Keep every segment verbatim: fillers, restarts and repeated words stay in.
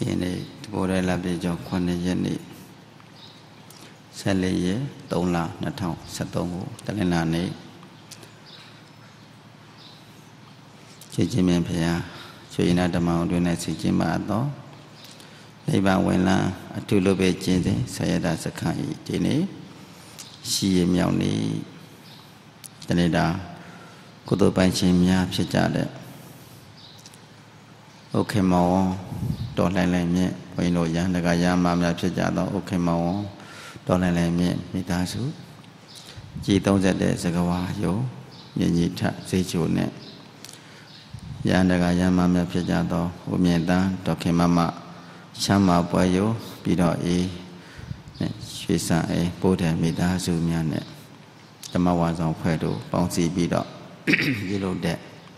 ဒီနေ့ဘိုးရဲလာပြေကျော်ခုနှစ်ရက်နေ့ဆက်လေးရက်သုံးလနှစ်ထောင်ဆက်သုံးကိုတလင်္လာနေ့ခြေချင်းမြင်ဖျားရွှေနာဓမ္မအောင်တွင်နဲ့စီချင်းပါတော့နိဗ္ဗာန်ဝင်လန်းအထုလို့ပဲကျင့်စဉ်ဆရာတာစခန်းဤဒီနေ့ရှိရမြောက်နေ့တနေ့တာကုသိုလ်ပိုင်ရှင်များဖြစ်ကြတဲ့โอเคမောင်တော်လှန်လှန်မြင့်ဘုန်းကြီးတို့ရဟန်းတကရမများဖြစ်ကြတော့โอเคမောင်တော်လှန်လှန်မြင့်မိသားစုကြည်သုံးဆက်တဲ့စကဝါယုံမြင့်ကြီးထစေချိုနဲ့ရဟန်းတကရမများဖြစ်ကြတော့ဦးမြင့်တန်းတော်ခင်မမချမ်းမာပွဲယုံပြီးတော့အေးရွှေစံအေးပို့တယ်မိသားစုများနဲ့ဓမ္မဝါဆောင်ဖွဲ့တို့ပေါင်းစည်းပြီးတော့ပြုလုပ်တဲ့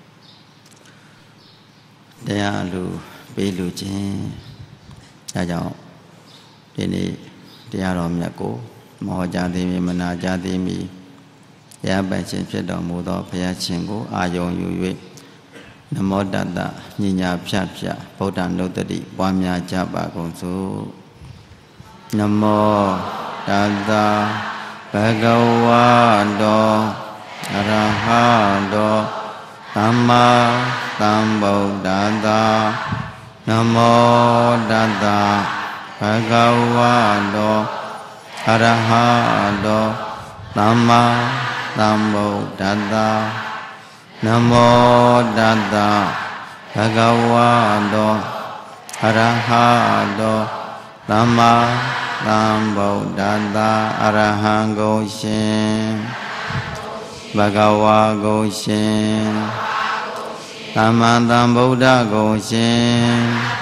တရားလူပေးလူချင်းဒါကြောင့်ဒီနေ့တရားတော်မြတ်ကိုမောကြသည်မနာကြသည်မီတရားပိုင်ရှင်ဖြစ်တော်မူသောဘုရားရှင်ကိုအာယုံယူ၍နမောတတညညာဖြတ်ဖြတ်ဗုဒ္ဓနုတ္တိပွားများကြပါကုန်စို့နမောတတဘဂဝတောအရဟတောသမ္မာသမ္ဗုဒ္ဓတ္တနမောတတ္တဘဂဝတောအရဟတောသမ္မာသမ္ဗုဒ္ဓတ္တနမောတတ္တဘဂဝတောအရဟတောသမ္မာသမ္ဗုဒ္ဓတ္တအရဟံကိုရှင်ဘဂဝါကိုရှင်သမ္မာသမ္ဗုဒ္ဓကိုရှင်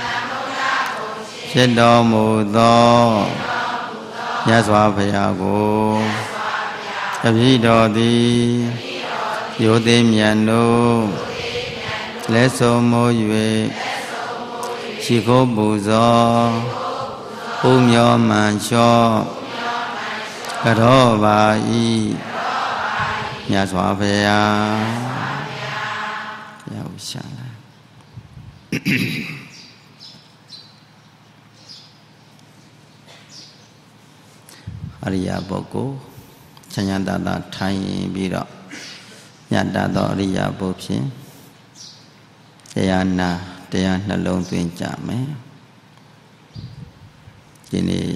ဖြစ်တော်မူသောမြတ်စွာဘုရားကိုတပည့်တော်သည်ယောသိမြတ်တို့လက်ဆုံးမိုး၍ရှိခိုးပူဇော်ဥမျောမှန်လျှော့ကြောပါ၏မြတ်စွာဘုရားရောက်ရှာလာအရိယာပုဂ္ဂိုလ်ချမ်းသာတာထိုင်ပြီးတော့ညတသောအရိယာပုဖြင့်တရားနာတရားနှလုံးသွင်းကြမယ်ဒီနေ့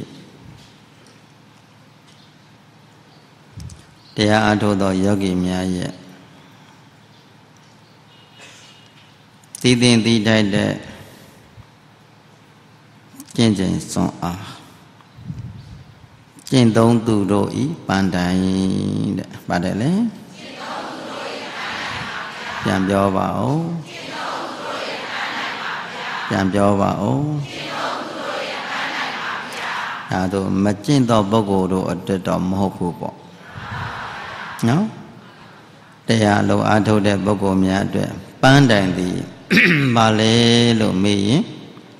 တရားအားထုတ်သောယောဂီများရဲ့တည်တင်တည်ထိုက်တဲ့ကျင့်ကြံစွမ်းအားကျင့်သုံးသူတို့ဤပန်တိုင်တဲ့ပါတယ်လေပြန်ပြောပါဦးပြန်ပြောပါဦးဒါတို့မကျင့်သောပုဂ္ဂိုလ်တို့အတွက်တော့မဟုတ်ဘူးပေါ့နော်တရားလုံးအားထုတ်တဲ့ပုဂ္ဂိုလ်များအတွက်ပန်းတိုင်သည်ဘာလဲလို့မေးရင်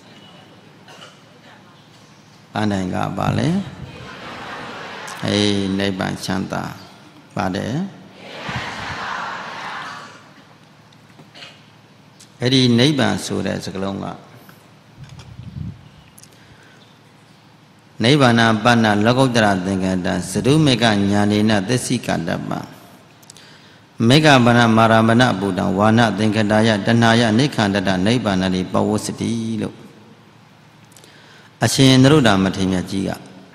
ပန်းတိုင်ကဘာလဲအေးနိဗ္ဗာန်ချမ်းသာပါတယ်အဲ့ဒီနိဗ္ဗာန်ဆိုတဲ့စကားလုံးကနိဗ္ဗာန်ပဏ္ဏလောကုတ္တရသင်္ကတသရုမေကညာနေနသစ္စိကတပမေဃဗရမာရမဏဗုဒ္ဓံဝါနသင်္ကတာယတဏှာယနိခန္တတနိဗ္ဗာန်တိပဝစတိလို့အရှင်နရုဒ္ဓမထေရမြတ်ကြီးက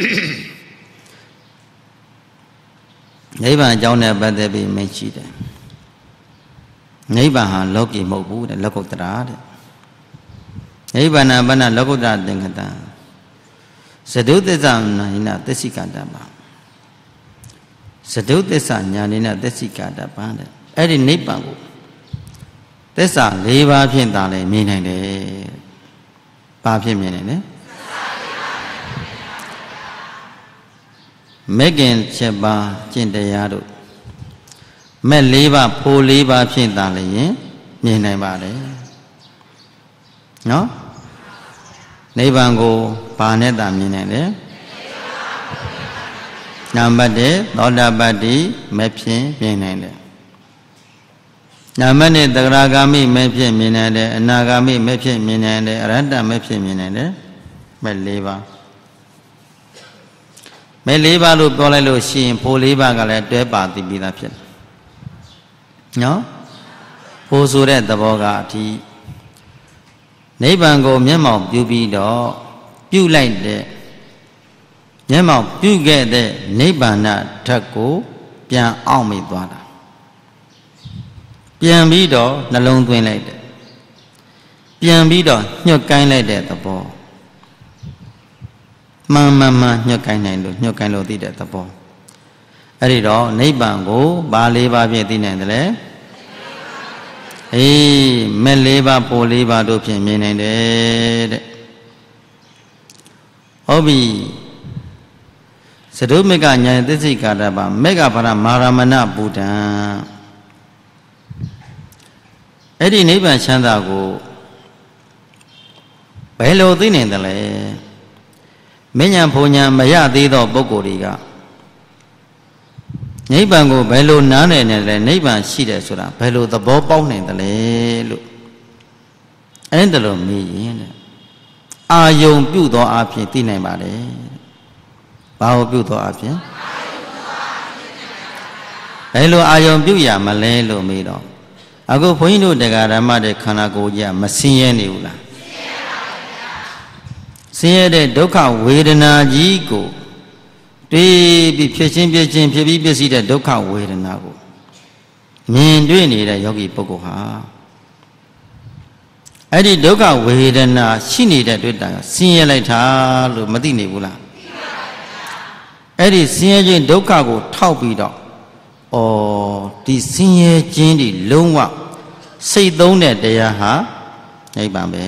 နိဗ္ဗာန်အကြောင်းနဲ့ပတ်သက်ပြီးမိန့်ရှိတယ်နိဗ္ဗာန်ဟာလောကီမဟုတ်ဘူးတဲ့လောကုတ္တရာတဲ့နိဗ္ဗာန်ပဏ္ဏလောကုတ္တရသင်္ကတသဒုသစ္စာနာဟိနသစ္စိကတပသဒုသစ္စာညာနိနသစ္စိကတပတဲ့အဲ့ဒီနိဗ္ဗာန်ကိုသစ္စာ၄ပါးဖြင့်သာလဲမြင်နိုင်တယ်ဘာဖြစ်မြင်နိုင်လဲမေခင်ချက်ပါကျင့်တရားတို့မဲ့၄ပါးဖို၄ပါးဖြင့်သာလဲရင်မြင်နိုင်ပါတယ်နော်နိဗ္ဗာန်ကိုဘာနဲ့သာမြင်နိုင်လဲနံပါတ်၁သောတာပတ္တိမဖြင့်မြင်နိုင်တယ်နာမနဲ့တဂရဂါမိမဲ့ဖြစ်မြင်နိုင်တယ်အနာဂါမိမဲ့ဖြစ်မြင်နိုင်တယ်အရဟတမဲ့ဖြစ်မြင်နိုင်တယ်မဲ့၄ပါးမဲ့၄ပါးလို့ပြောလိုက်လို့ရှိရင်ဖို့၄ပါးကလည်းတွဲပါသိပြီးသားဖြစ်တယ်နော်ဖို့ဆိုတဲ့သဘောကအထိနိဗ္ဗာန်ကိုမျက်မှောက်ပြုပြီးတော့ပြုလိုက်တဲ့မျက်မှောက်ပြုခဲ့တဲ့နိဗ္ဗာန်ဓာတ်ကိုပြန်အောင့်မိသွားတာပြန်ပြီးတော့နှလုံးသွင်းလိုက်တယ်ပြန်ပြီးတော့ညှွတ်ကိုင်းလိုက်တဲ့သဘောမှန်မှန်မှန်ညှွတ်ကိုင်းနိုင်လို့ညှွတ်ကိုင်းလို့သိတဲ့သဘောအဲ့ဒီတော့နိဗ္ဗာန်ကိုဘာလေးပါးဖြင့်သိနိုင်တယ်လဲအေးမဲ့လေးပါးပေါ်လေးပါးတို့ဖြင့်မြင်နိုင်တယ်တဲ့ဟုတ်ပြီသဒုမေကညာသစ္စိကာရပါမေကဗရမာရမဏဗုဒ္ဓံအဲ့ဒီနိဗ္ဗာန်ချမ်းသာကိုဘယ်လိုသိနိုင်တယ်လဲမဉ္ဇဉ်ဘုံညာမရသေးသောပုဂ္ဂိုလ်တွေကနိဗ္ဗာန်ကိုဘယ်လိုနားနိုင်တယ်လဲနိဗ္ဗာန်ရှိတယ်ဆိုတာဘယ်လိုသဘောပေါက်နိုင်တယ်လဲလို့အဲ့ဒါလိုမေးရင်တဲ့အာယုံပြုသောအဖြစ်သိနိုင်ပါတယ်ဘာကိုပြုသောအဖြစ်ဘယ်လိုအာယုံပြုရမလဲလို့မေးတော့အခုဘုန်းကြီးတို့တရားဓမ္မတဲ့ခန္ဓာကိုယ်ကြီးမဆင်းရဲနေဘူးလားဆင်းရဲတဲ့ဒုက္ခဝေဒနာကြီးကိုတွေးပြီးဖြစ်ချင်းဖြစ်ချင်းဖြစ်ပြီးပြည့်စည်တဲ့ဒုက္ခဝေဒနာကိုမြင်တွေ့နေတဲ့ယောဂီပုဂ္ဂိုလ်ဟာအဲ့ဒီဒုက္ခဝေဒနာရှိနေတဲ့တွေ့တာဆင်းရဲလိုက်တာလို့မသိနေဘူးလားအဲ့ဒီဆင်းရဲခြင်းဒုက္ခကိုထောက်ပြီးတော့ဩဒီဆင်းရဲခြင်းဒီလုံးဝစိတ်သုံးတဲ့တရားဟာနိဗ္ဗာန်ပဲ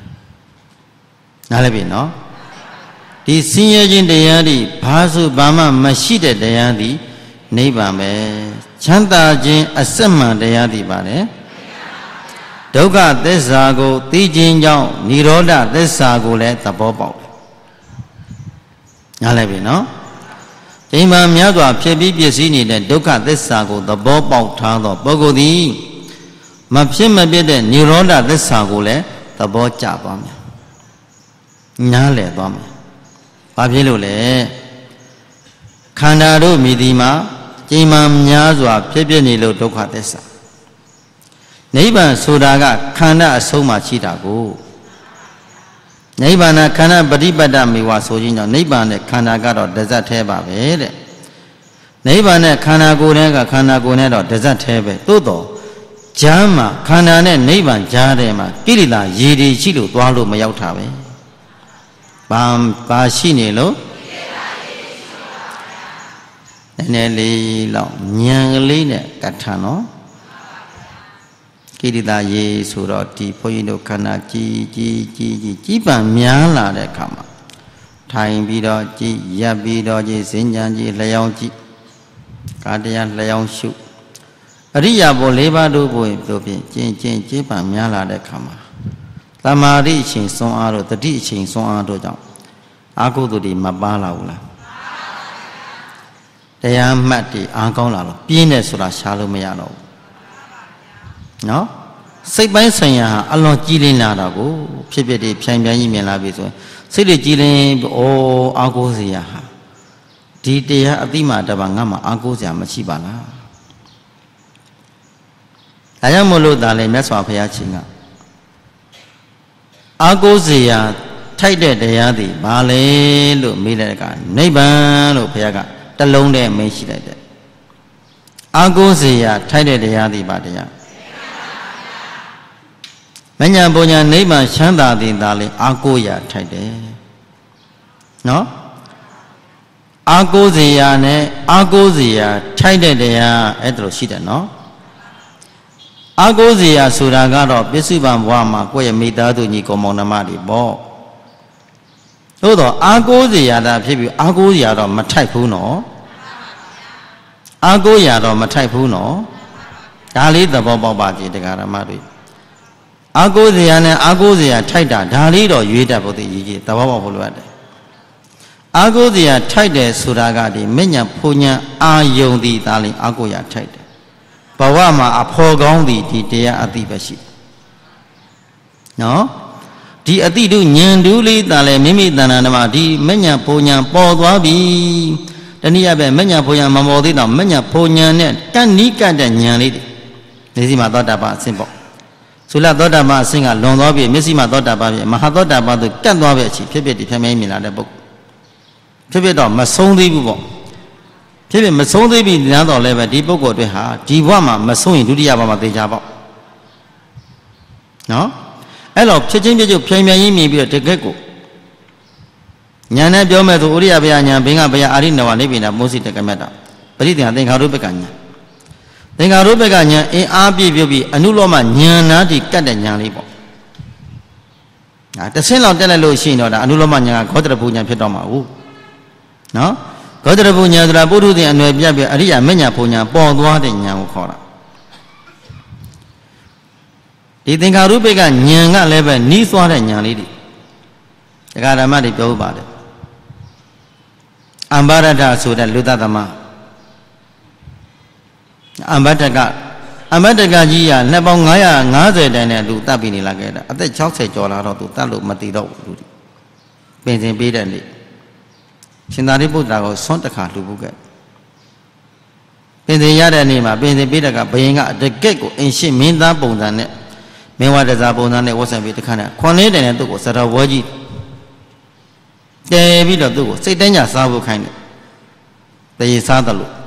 နားလည်ပြီနော်ဒီဆင်းရဲခြင်းတရားဒီဘာဆိုဘာမှမရှိတဲ့တရားဒီနိဗ္ဗာန်ပဲချမ်းသာခြင်းအစစ်မှန်တရားဒီပါတယ်ဒုက္ခသစ္စာကိုသိခြင်းကြောင့်និရောဓသစ္စာကိုလည်းသဘောပေါက်တယ်နားလည်ပြီနော်ဒီမှာများစွာဖြစ်ပြီးပြည့်စည်နေတဲ့ဒုက္ခသစ္စာကိုသဘောပေါက်ထားသောပုဂ္ဂိုလ်သည်မဖြစ်မပြတ်တဲ့និရောဓသစ္စာကိုလည်းသဘောကျသွားမယ်နားလည်သွားမယ်ဘာဖြစ်လို့လဲခန္ဓာတို့မြည်ဒီမှာကြိမ်မှများစွာဖြစ်ပြနေလို့ဒုက္ခသစ္စာနိဗ္ဗာန်ဆိုတာကခန္ဓာအဆုံးမှရှိတာကိုနိဗ္ဗာန်ခန္ဓာပฏิပတ်တမေဝဆိုခြင်းကြောင့်နိဗ္ဗာန်နဲ့ခန္ဓာကတော့တဇတ်သေးပါပဲတဲ့နိဗ္ဗာန်နဲ့ခန္ဓာကိုယ်နဲ့ကခန္ဓာကိုယ်နဲ့တော့တဇတ်သေးပဲသို့တော့ဈာန်မှာခန္ဓာနဲ့နိဗ္ဗာန်ဈာန်ထဲမှာကိလေသာရည်တည်ရှိလို့သွားလို့မရောက်တာပဲဘာဘာရှိနေလို့နည်းနည်းလေးလောက်ဉာဏ်ကလေးနဲ့ကထန်နော်ကိရိတာရေဆိုတော့ဒီဘုန်းကြီးတို့ခန္ဓာကြီးကြီးကြီးကြီးကြီးပံများလာတဲ့အခါမှာထိုင်ပြီးတော့ကြည်ရပ်ပြီးတော့ကြည်စဉ္ကြံကြည်လျောင်းကြည်ကာတရားလျောင်းရှုအရိယာဘော၄ပါးတို့ကိုပြောဖြင့်ကျင့်ကျင့်ကြီးပံများလာတဲ့အခါမှာသမာဓိအချိန်စွမ်းအားတို့တတိအချိန်စွမ်းအားတို့ကြောင့်အာဟုတုတွေမပါလာဘူးလားတရားမှတ်တွေအားကောင်းလာတော့ပြင်းတယ်ဆိုတာရှားလို့မရတော့ဘူးနော်စိတ်ပိုင်းဆိုင်ရာအလွန်ကြည်လင်လာတာကိုဖြစ်ဖြစ်တွေဖြိုင်ဖြိုင်ကြီးမြင်လာပြီဆိုရင်စိတ်တွေကြည်လင်ဩအားကိုးစရာဟာဒီတရားအတိမတပါငါမှအားကိုးစရာမရှိပါလားဒါကြောင့်မို့လို့ဒါလည်းမြတ်စွာဘုရားရှင်ကအားကိုးစရာထိုက်တဲ့တရားတွေဘာလဲလို့မေးတဲ့အခါနိဗ္ဗာန်လို့ဘုရားကတလုံးတည်းမေးရှိလိုက်တယ်အားကိုးစရာထိုက်တဲ့တရားတွေပါတရားမဉ္ဇဉ်ဘုံညာနိဗ္ဗာန်ချမ်းသာတဲ့ဒါလေးအာကိုရာထိုက်တယ်နော်အာကိုစရာနဲ့အာကိုစရာထိုက်တဲ့တရားအဲ့ဒါလိုရှိတယ်နော်အာကိုစရာဆိုတာကတော့ပစ္စုပန်ဘဝမှာကိုယ့်ရဲ့မိသားစုညီကောင်မောင်နှမတွေပေါ့သို့တော့အာကိုစရာတာဖြစ်ပြီးအာကိုစရာတော့မထိုက်ဘူးနော်အာကိုရာတော့မထိုက်ဘူးနော်ဒါလေးသဘောပေါက်ပါကြည်တရားဓမ္မတွေအာကိုစရာနဲ့အာကိုစရာထိုက်တာဒါလေးတော့ရွေးတတ်ဖို့သိရည်သဘောပေါက်ဖို့လိုအပ်တယ်အာကိုစရာထိုက်တယ်ဆိုတာကဒီမဉ္ဇဉ်ဘုံညာအာယုံဒီဒါလေးအာကိုရာထိုက်တယ်ဘဘဝမှာအဖော်ကောင်းသည်ဒီတရားအတိပဲရှိနော်ဒီအတိတုဉာဏ်တူးလေးတန်လဲမိမိတဏ္ဍာမှာဒီမဉ္ဇဉ်ဘုံဉာဏ်ပေါ်သွားပြီတနည်းအားဖြင့်မဉ္ဇဉ်ဘုံဉာဏ်မပေါ်သေးတော့မဉ္ဇဉ်ဘုံဉာဏ်နဲ့ကန့်နီးကန့်တဲ့ဉာဏ်လေးတွေဒီစီမှာသောတာပန်အဆင့်ပေါ့ဆိုလာသောတာပန်အဆင့်ကလွန်သွားပြီမျက်စိမှာသောတာပန်ပြီမဟာသောတာပန်သို့ကန့်သွားပြီအချိန်ဖြစ်ဖြစ်ဒီဖြတ်မဲမြင်လာတဲ့ပုဂ္ဂိုလ်ဖြစ်ဖြစ်တော့မဆုံးသေးဘူးပေါ့ဖြစ်ဖြစ်မဆုံးသေးပြီညာတော့လည်းပဲဒီပုဂ္ဂိုလ်တွေဟာဒီဘဝမှာမဆုံးရင်ဒုတိယဘဝမှာသိကြပေါ့နော်အဲ့တော့ဖြစ်ချင်းပြည့်ကျုပ်ဖြိုင်ပြန်ရင်းမြင်ပြီးတော့တကယ့်ကိုညာနဲ့ပြောမဲ့သူဥရိယဗျာညာဘင်္ဂဗျာအာရိနဝနိဗ္ဗိနမောစီတကမတ္တပရိသေသင်္ခါရုပ္ပကညာသင်္ခါရုပ္ပကညာအင်းအားပြည့်ပြုတ်ပြီးအနုလောမညာနာတိကတ်တဲ့ညာလေးပေါ့ဒါတဆင်းလောက်တက်လိုက်လို့ရှိရင်တော့ဒါအနုလောမညာကဂေါတရဘူညာဖြစ်တော့မှာဟုတ်နော်ဂေါတရဘူညာဆိုတာပုထုဇဉ်အနွယ်ပြတ်ပြီးအရိယာမညာဘူညာပေါ်သွားတဲ့ညာကိုခေါ်တာဒီသင်္ခါရုပ္ပကဉာဏ်ကလည်းပဲနီးသွားတဲ့ဉာဏ်လေးတွေဒကာဓမ္မတွေပြောဥပါတယ်အမ္ဘာရတဆိုတဲ့လူသတ္တမအမ္ဘတကအမ္ဘတကကြီးကနှစ်ပေါင်း၅၅၀တိုင်နဲ့သူတတ်ပြီးနေလာခဲ့တာအသက်၆၀ကျော်လာတော့သူတတ်လို့မတည်တော့ဘူးပင်စင်ပေးတဲ့နေ့ရှင်သာရိပုတ္တရာကိုဆွမ်းတစ်ခါလှူဖို့ခဲ့ပင်စင်ရတဲ့နေ့မှာပင်စင်ပေးတဲ့ကဘယင်ကတကက်ကိုအင်ရှိမင်းသားပုံစံနဲ့မင်းဝတ္တဇာပုံစံနဲ့ဝတ်ဆင်ပြီးတခါနဲ့ခွန်လေးတိုင်နဲ့သူ့ကိုစတော်ဘွဲကြီးတဲပြီးတော့သူ့ကိုစိတ်တိုင်းကြစားဖို့ခိုင်းတယ်တရေစားတယ်လို့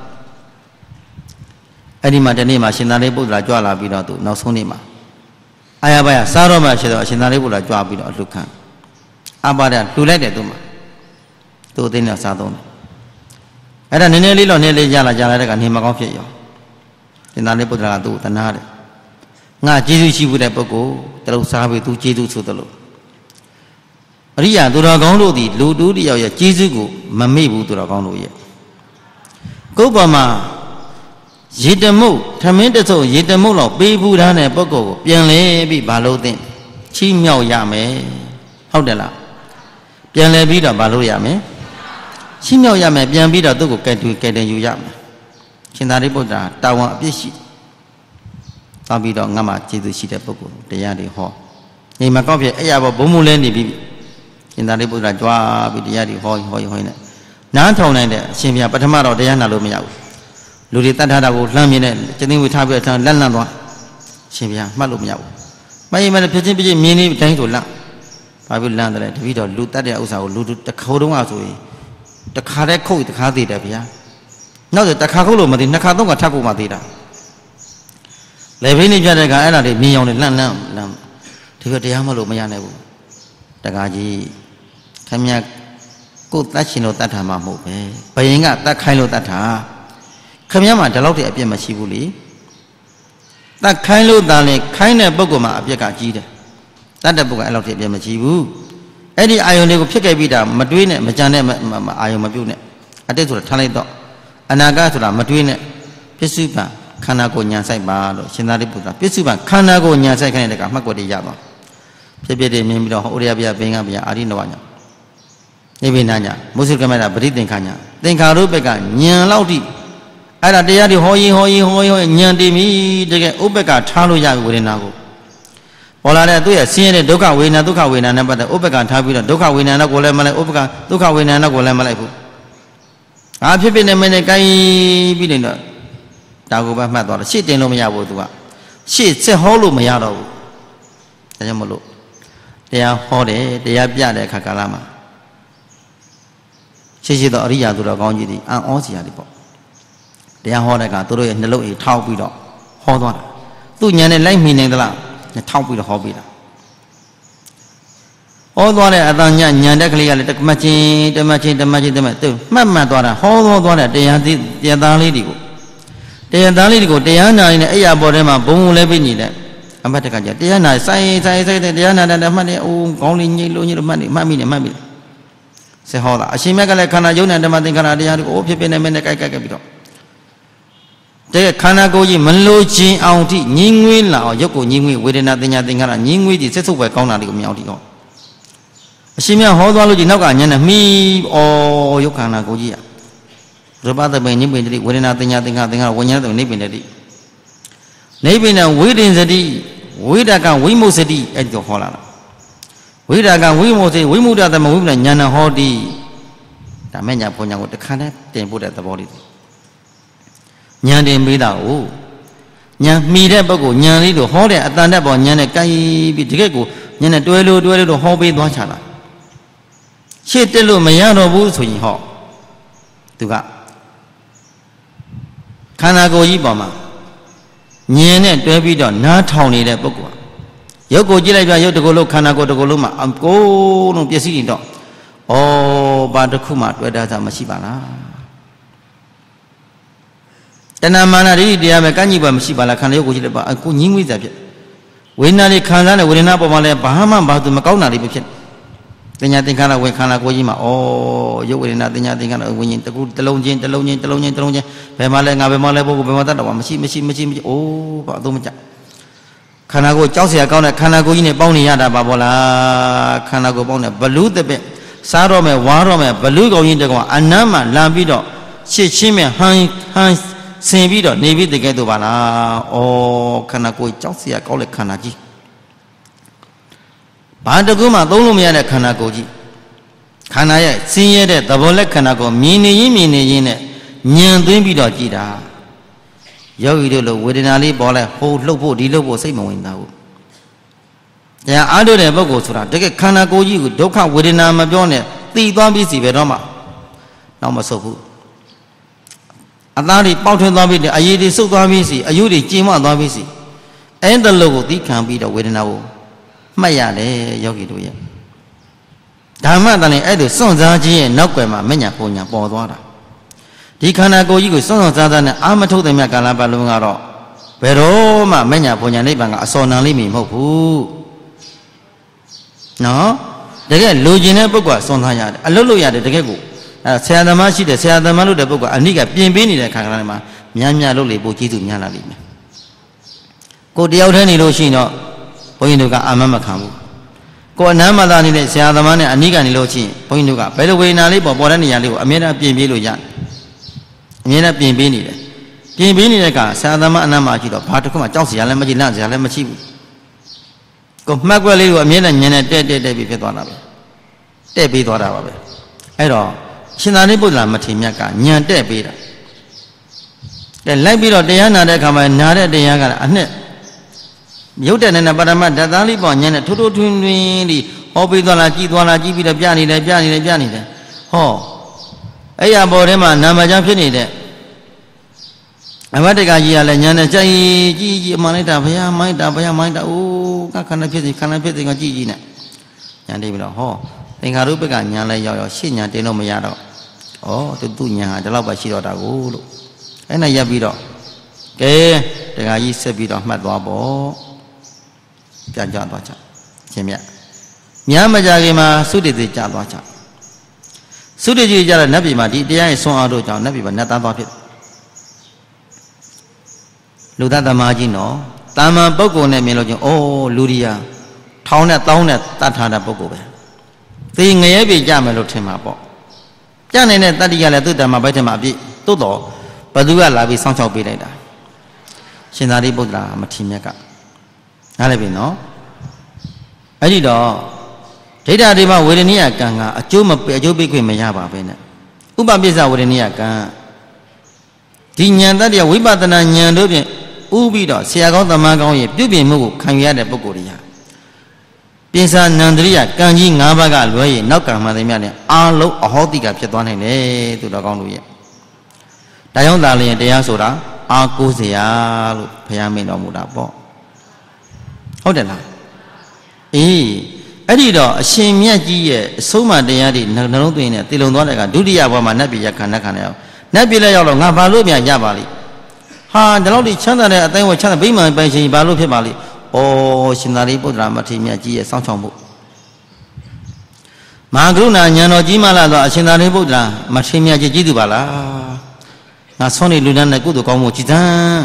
အဲ့ဒီမှာတနေ့မှာရှင်သာရိပုတ္တရာကြွလာပြီးတော့သူနောက်ဆုံးနေ့မှာအာရပါယစားတော့မှဖြစ်တော့ရှင်သာရိပုတ္တရာကြွပြီးတော့အလှခံအပါဒလှူလိုက်တယ်သူ့မှာသူ့အသိနဲ့စားတော့တယ်အဲ့ဒါနည်းနည်းလေးတော့နည်းလေးကြလာကြလာတဲ့ကနေမကောင်းဖြစ်ရောရှင်သာရိပုတ္တရာကသူ့ကိုတနာတယ်ငါကျေးဇူးရှိဖို့တဲ့ပုဂ္ဂိုလ်တရုပ်စားပြီးသူကျေးဇူးဆိုတယ်လို့အရိယာသူတော်ကောင်းတို့သည်လူတူတယောက်ရဲ့ကျေးဇူးကိုမမေ့ဘူးသူတော်ကောင်းတို့ရဲ့ကိုယ်ပေါ်မှာရေတမုတ်ထမင်းတစုံရေတမုတ်လောက်ပေးဘူးထားတဲ့ပုဂ္ဂိုလ်ကိုပြန်လဲပြီးဘာလို့သိချီးမြှောက်ရမယ်ဟုတ်တယ်လားပြန်လဲပြီးတော့ဘာလို့ရမယ်ချီးမြှောက်ရမယ်ပြန်ပြီးတော့သူ့ကိုကဲတူကဲတင်ယူရမယ်ရှင်သာရိပုတ္တရာတာဝန်အပြည့်ရှိသွားပြီးတော့ငါမှကျေးဇူးရှိတဲ့ပုဂ္ဂိုလ်တရားတွေဟောညီမကောက်ဖြစ်အဲ့ရဘောဘုံမူလဲနေပြီရှင်သာရိပုတ္တရာကြွားပြီးတရားတွေဟောဟောဟောနေနားထောင်နိုင်တဲ့အရှင်ဘုရားပထမတော့တရားနာလို့မရဘူးလူတွေတတ်ထားတာကိုလှမ်းမြင်တဲ့ကျင်းဝေထားပြီးတော့လက်လန့်သွားရှင်ဘုရားမှတ်လို့မရဘူးမရင်မဖြစ်ချင်းပြချင်းမြင်နေတိုင်းဆိုလန့်ဘာဖြစ်လန့်တယ်လဲတပည့်တော်လူတတ်တဲ့ဥစ္စာကိုလူတစ်ခေါတုံးကဆိုရင်တစ်ခါတည်းခုတ်တစ်ခါသေးတယ်ဗျာနောက်ဆိုတစ်ခါခုတ်လို့မသိနှစ်ခါသုံးခါထပ်ခုတ်မှသေးတာလေဘိနေပြတဲ့ကအဲ့ဒါတွေမြင်အောင်လန့်လန့်လန့်ဒီဘက်တရားမလို့မရနိုင်ဘူးတကားကြီးခမရကိုတတ်ရှင်လို့တတ်တာမှမဟုတ်ပဲဘယင်ကတတ်ခိုင်းလို့တတ်တာခမရမှာဒီလောက်တည်းအပြစ်မရှိဘူးလေတတ်ခိုင်းလို့တန်လေခိုင်းတဲ့ပုဂ္ဂိုလ်မှာအပြစ်ကကြီးတယ်တတ်တဲ့ပုဂ္ဂိုလ်အဲ့လောက်တည်းအပြစ်မရှိဘူးအဲ့ဒီအာယုန်လေးကိုဖြစ်ခဲ့ပြီးတာမတွေးနဲ့မကြံနဲ့အာယုန်မပြုတ်နဲ့အတိတ်ဆိုတာထားလိုက်တော့အနာဂတ်ဆိုတာမတွေးနဲ့ပစ္စုပန်ခန္ဓာကိုယ်ညာဆိုင်ပါလို့ရှင်သာရိပုတ္တရာပစ္စုပန်ခန္ဓာကိုယ်ညာဆိုင်ခိုင်းတဲ့ကအမှတ်ကိုတည်းရသွားဖြစ်ဖြစ်တည်းမြင်ပြီးတော့ဟောရိယဗျာဘင်္ဂဗျာအာရိနဝညာနိဗ္ဗာန်ညာမုစုကမတာပရိသင်္ခာညာသင်္ခါရုပ္ပကဉာဏ်လောက်တိအဲ့ဒါတရားတွေဟောရင်ဟောရင်ဟောရင်ဉာဏ်တည်ပြီတကယ်ဥပ္ပကထားလို့ရပြီဝေဒနာကိုပေါ်လာတဲ့သူ့ရဲ့ဆင်းရဲတဲ့ဒုက္ခဝေဒနာဒုက္ခဝေဒနာနဲ့ပတ်သက်ဥပ္ပကထားပြီးတော့ဒုက္ခဝေဒနာကိုလည်းမလိုက်ဥပ္ပကဒုက္ခဝေဒနာကိုလည်းမလိုက်ဘူးအာဖြစ်ဖြစ်နေမနဲ့ကိုင်းပြီးနေတော့ဒါကိုပဲမှတ်သွားတော့ရှေ့တင်လို့မရဘူးသူကရှေ့ဆက်ဟောလို့မရတော့ဘူးဒါကြောင့်မလို့တရားဟောတယ်တရားပြတဲ့အခါကာလမှာရှိရှိတော့အရိယာသူတော်ကောင်းကြီးတွေအံ့ဩစရာတွေပေါ့တရားဟောတဲ့ကသူတို့ရဲ့နှလုံးအိထောက်ပြီးတော့ဟောသွားတာသူ့ဉာဏ်နဲ့လိုက်မိနေသလားထောက်ပြီးတော့ဟောပြီးတာဟောသွားတဲ့အတန်ညဉာဏ်တက်ကလေးကလည်းတမချင်းတမချင်းတမချင်းတမသူမှတ်မှတ်သွားတာဟောသွားသွားတဲ့တရားသတရားသားလေးတွေကိုတရားသားလေးတွေကိုတရားနာနေတဲ့အဲ့ရပေါ်ထဲမှာဘုံဘုံလဲပြီးနေတဲ့အမတ်တကကြတရားနာဆိုင်ဆိုင်ဆိုင်တရားနာတဲ့မှတ်နေအိုးခေါင်းလေးညိလို့ညိလို့မှတ်နေမှတ်မိနေမှတ်မိတယ်ဆေဟောတာအရှင်မြတ်ကလည်းခန္ဓာယုံနဲ့ဓမ္မသင်္ခါရတရားတွေကိုအိုးဖြစ်ဖြစ်နေမဲ့နဲ့ကြိုက်ကြိုက်ပြီးတော့တကယ်ခန္ဓာကိုယ်ကြီးမလို့ခြင်းအောင်ထိညင်းငွေးလာအောင်ရုပ်ကိုညင်းငွေးဝေဒနာတင်ညာသင်္ခါရညင်းငွေးကြီးဆက်စုပ်ပဲကောင်းတာတွေကိုမအောင်ထိတော့အရှင်မြတ်ဟောသွားလို့ကြီးနောက်ကညနေမှီဩရုပ်ခန္ဓာကိုယ်ကြီးရရူပသပိန်နိဗ္ဗာန်တိဝေဒနာတင်ညာသင်္ခါရသင်္ခါရဝိညာဉ်တုံနိဗ္ဗာန်တိနေပိနဝိဒင်စတိဝိဒကဝိမုစတိအဲ့ဒီဟောလာတာဝိဒကဝိမုစတိဝိမုဒ္ဒသမဝိပ္ပညာဏဟောတိဒါမဲ့ညာဘုံညာကိုတခါတည်းတင်ပို့တဲ့သဘောလေးညာတင်ပေးတာကိုညာမှီတဲ့ပုဂ္ဂိုလ်ညာလေးတို့ဟောတဲ့အတန်တက်ပေါ်ညာနဲ့ကိုင်ပြီးတကယ့်ကိုညာနဲ့တွဲလို့တွဲလို့ဟောပေးသွားချတာရှေ့တက်လို့မရတော့ဘူးဆိုရင်ဟောသူကခန္ဓာကိုယ်ကြီးပေါ်မှာဉာဏ်နဲ့တွဲပြီးတော့နားထောင်နေတဲ့ပုဂ္ဂိုလ်ရုပ်ကိုကြည့်လိုက်ပြရုပ်တကူလုံးခန္ဓာကိုယ်တကူလုံးမှာအကုန်လုံးပျက်စီးနေတော့ဩဘာတစ်ခုမှတွေ့တာသာမရှိပါလားတဏမာနဒိဋ္ဌိတရားပဲကန့်ကြီးပါမရှိပါလားခန္ဓာရုပ်ကိုကြည့်လိုက်ပါအခုညင်းငွေးစားဖြစ်ဝေဒနာလေးခံစားတဲ့ဝေဒနာပေါ်မှာလည်းဘာမှဘာသူမကောင်းတာလေးပဲဖြစ်တင်ညာသင်္ခါရဝေခန္ဓာကိုယ်ကြီးမှာဩရုပ်ဝေဒနာတင်ညာသင်္ခါရဝိညာဉ်တကူတစ်လုံးချင်းတစ်လုံးချင်းတစ်လုံးချင်းတစ်လုံးချင်းဘယ်မှာလဲငါဘယ်မှာလဲပုဂ္ဂိုလ်ဘယ်မှာတတ်တော့မရှိမရှိမရှိမရှိဩဘာအသုံးမကျခန္ဓာကိုယ်ကြောက်เสียကောင်းတဲ့ခန္ဓာကိုယ်ကြီးနဲ့ပေါင်းနေရတာပါဘောလားခန္ဓာကိုယ်ပေါင်းတဲ့ဘလူးတဲ့ပဲစားတော့မယ်ဝါတော့မယ်ဘလူးကောင်ကြီးတကောင်အနမ်းမှလာပြီးတော့ရှစ်ချင်းမဲ့ဟန်ဟန်ဆင်ပြီးတော့နေပြီးတကယ်တော့ပါလားဩခန္ဓာကိုယ်ကြောက်เสียကောင်းတဲ့ခန္ဓာကြီးဘာတကူမှသုံးလို့မရတဲ့ခန္ဓာကိုယ်ကြီးခန္ဓာရဲ့ဆင်းရဲတဲ့သဘောလက်ခန္ဓာကိုမြင်နေရင်မြင်နေရင်နဲ့ညံသွင်းပြီးတော့ကြည်တာယောဂီတို့လိုဝေဒနာလေးပေါ်လဲဟိုလှုပ်ဖို့ဒီလှုပ်ဖို့စိတ်မဝင်တာဘူးတရားအားထုတ်တဲ့ပုဂ္ဂိုလ်ဆိုတာတကယ်ခန္ဓာကိုယ်ကြီးကိုဒုက္ခဝေဒနာမပြောနဲ့သိသွားပြီးစီပဲတော့မှတော့မဆုတ်ဘူးအသားတွေပေါက်ထွင်းသွားပြီးအရည်တွေစုပ်သွားပြီးစီအယုတွေကျဉ်မသွားပြီးစီအဲ့ဒါလို့ကိုသိခံပြီးတော့ဝေဒနာကိုမှတ်ရတယ်ယောဂီတို့ရဲ့ဓမ္မတန်လည်းအဲ့ဒါစွန့်စားခြင်းရဲ့နောက်ွယ်မှာမညာပုံညာပေါ်သွားတာဒီခန္ဓာကိုယ်ကြီးကိုစွန့်စွန့်စားစားနဲ့အာမထုတ်တဲ့မြတ်ကာလပတ်လုံးကတော့ဘယ်တော့မှမညာပုံညာနိဗ္ဗာန်ကအစောနံလိမ့်မည်မဟုတ်ဘူးနော်တကယ်လိုချင်တဲ့ပုဂ္ဂိုလ်ကစွန့်စားရတယ်အလုပ်လုပ်ရတယ်တကယ်ကိုအဲဆရာသမားရှိတယ်ဆရာသမားလုပ်တဲ့ပုဂ္ဂိုလ်အနိကပြင်ပေးနေတဲ့ခါကလည်းမှာများများလုပ်လေပို့ကျေးဇူးများလာလိမ့်မယ်ကိုတယောက်တည်းနေလို့ရှိရင်တော့ဘုန်းကြီးတို့ကအာမမခံဘူးကိုအနမ်းမသာနေတဲ့ဆရာသမားနဲ့အနိကနေလို့ရှိရင်ဘုန်းကြီးတို့ကဘယ်လိုဝေဒနာလေးပေါ်ပေါ်တဲ့နေရာလေးကိုအမြဲတမ်းပြင်ပေးလို့ရတယ်အမြဲတမ်းပြင်ပေးနေတယ်ပြင်ပေးနေတဲ့ကဆရာသမားအနမ်းမှာကြည့်တော့ဘာတစ်ခုမှကြောက်စရာလည်းမရှိလန့်စရာလည်းမရှိဘူးကိုမှတ်ကွက်လေးကိုအမြဲတမ်းညံနဲ့တဲ့တဲ့တဲ့ပြီးဖြစ်သွားတာပဲတဲ့ပေးသွားတာပါပဲအဲ့တော့ရှင်သာရိပုတ္တရာမထေရမြတ်ကညံတဲ့ပေးတာတဲ့လိုက်ပြီးတော့တရားနာတဲ့အခါမှာနာတဲ့တရားကအနှစ်ရုပ်တဲ့နဲ့ပရမတ်ဓာတ်သားလေးပေါ့ညံနဲ့ထိုးထိုးထွင်းထွင်းဒီဟောပေးသွားလားကြည်သွားလားကြည်ပြီးတော့ပြနေတယ်ပြနေတယ်ပြနေတယ်ဟောအဲ့ရပေါ်ထဲမှာနာမကျမ်းဖြစ်နေတဲ့အမတ်တကကြီးကလည်းညံနဲ့ကြိုက်ကြည်ကြည်အမှန်လိုက်တာဘုရားမိုင်းတာဘုရားမိုင်းတာအိုးကခန္ဓာဖြစ်စီခန္ဓာဖြစ်စီကကြည်ကြည်နဲ့ညံနေပြီးတော့ဟောသင်္ခါရုပ္ပကညံလဲရောက်ရောက်ရှေ့ညံတင်တော့မရတော့ဩသူသူညံဟာဒီလောက်ပဲရှိတော့တာကိုလို့အဲ့နဲ့ရပ်ပြီးတော့ကဲတကကြီးဆက်ပြီးတော့မှတ်သွားပေါ့ပြန်ကြသွားချရှင်မြတ်များမကြခင်မှာသုတေတိကြသွားချသုတေတိကြတော့နတ်ပြည်မှာဒီတရားရဲ့ဆွမ်းအားတို့ကြောင့်နတ်ပြည်မှာနတ်သားသွားဖြစ်လူသားသမားကြီးနော်တာမန်ပုဂ္ဂိုလ်နဲ့မြင်လို့ချင်းအိုးလူရီယာထောင်းနဲ့တောင်းနဲ့တတ်ထားတဲ့ပုဂ္ဂိုလ်ပဲသိငရဲပြေကြမယ်လို့ထင်မှာပေါ့ကြနေတဲ့တတ္တိကလည်းသူ့တမ္မာဘိုက်ထဲမှာအပြည့်သို့တော်ဘသူကလာပြီးစောင့်ရှောက်ပေးလိုက်တာရှင်သာရိပုတ္တရာမထေရမြတ်ကနားလည်ပြီနော်အဲ့ဒီတော့ဒိဋ္ဌာတိမဝေဒနိယကံကအကျိုးမပေးအကျိုးပေးခွင့်မရပါပဲနဲ့ဥပပိစ္ဆဝေဒနိယကံဒီဉာဏ်တတ္တဝိပဿနာဉာဏ်တို့ဖြင့်ဥပြီးတော့ဆရာကောင်းသမားကောင်းရဲ့ပြုပြင်မှုကိုခံယူရတဲ့ပုဂ္ဂိုလ်တွေဟာပိစ္ဆာနန္ဒရိယကံကြီး၅ပါးကလွဲရင်နောက်ကံမှန်သမျှနဲ့အာလုံးအဟောတိကဖြစ်သွားနိုင်တယ်သူတော်ကောင်းတို့ရဲ့ဒါကြောင့်သာလျှင်တရားဆိုတာအာကိုးစရာလို့ဘုရားမိန့်တော်မူတာပေါ့ဟုတ်တယ်လားအေးအဲ့ဒီတော့အရှင်မြတ်ကြီးရဲ့အဆုံးအမတရားတွေနှလုံးသွင်းနဲ့တည်လုံသွားတဲ့ကဒုတိယဘဝမှာနတ်ပြည်ရခန္ဓာခန္ဓာရောက်နတ်ပြည်လည်းရောက်တော့ငါဘာလို့ပြန်ရပါလိဟာဒီလောက်ဒီချမ်းသာတဲ့အတိုင်းဝချမ်းသာဗိမာန်ပိုင်ရှင်ဘာလို့ဖြစ်ပါလိဩရှင်သာရိပုတ္တရာမထေရမြတ်ကြီးရဲ့စောင့်ရှောက်မှုမဟာကရုဏာဉာဏ်တော်ကြီးမှလာတော့အရှင်သာရိပုတ္တရာမထေရမြတ်ကြီးကြီးသူပါလားငါဆွမ်းနေလူတန်းနဲ့ကုသိုလ်ကောင်းမှုကြည်သန်း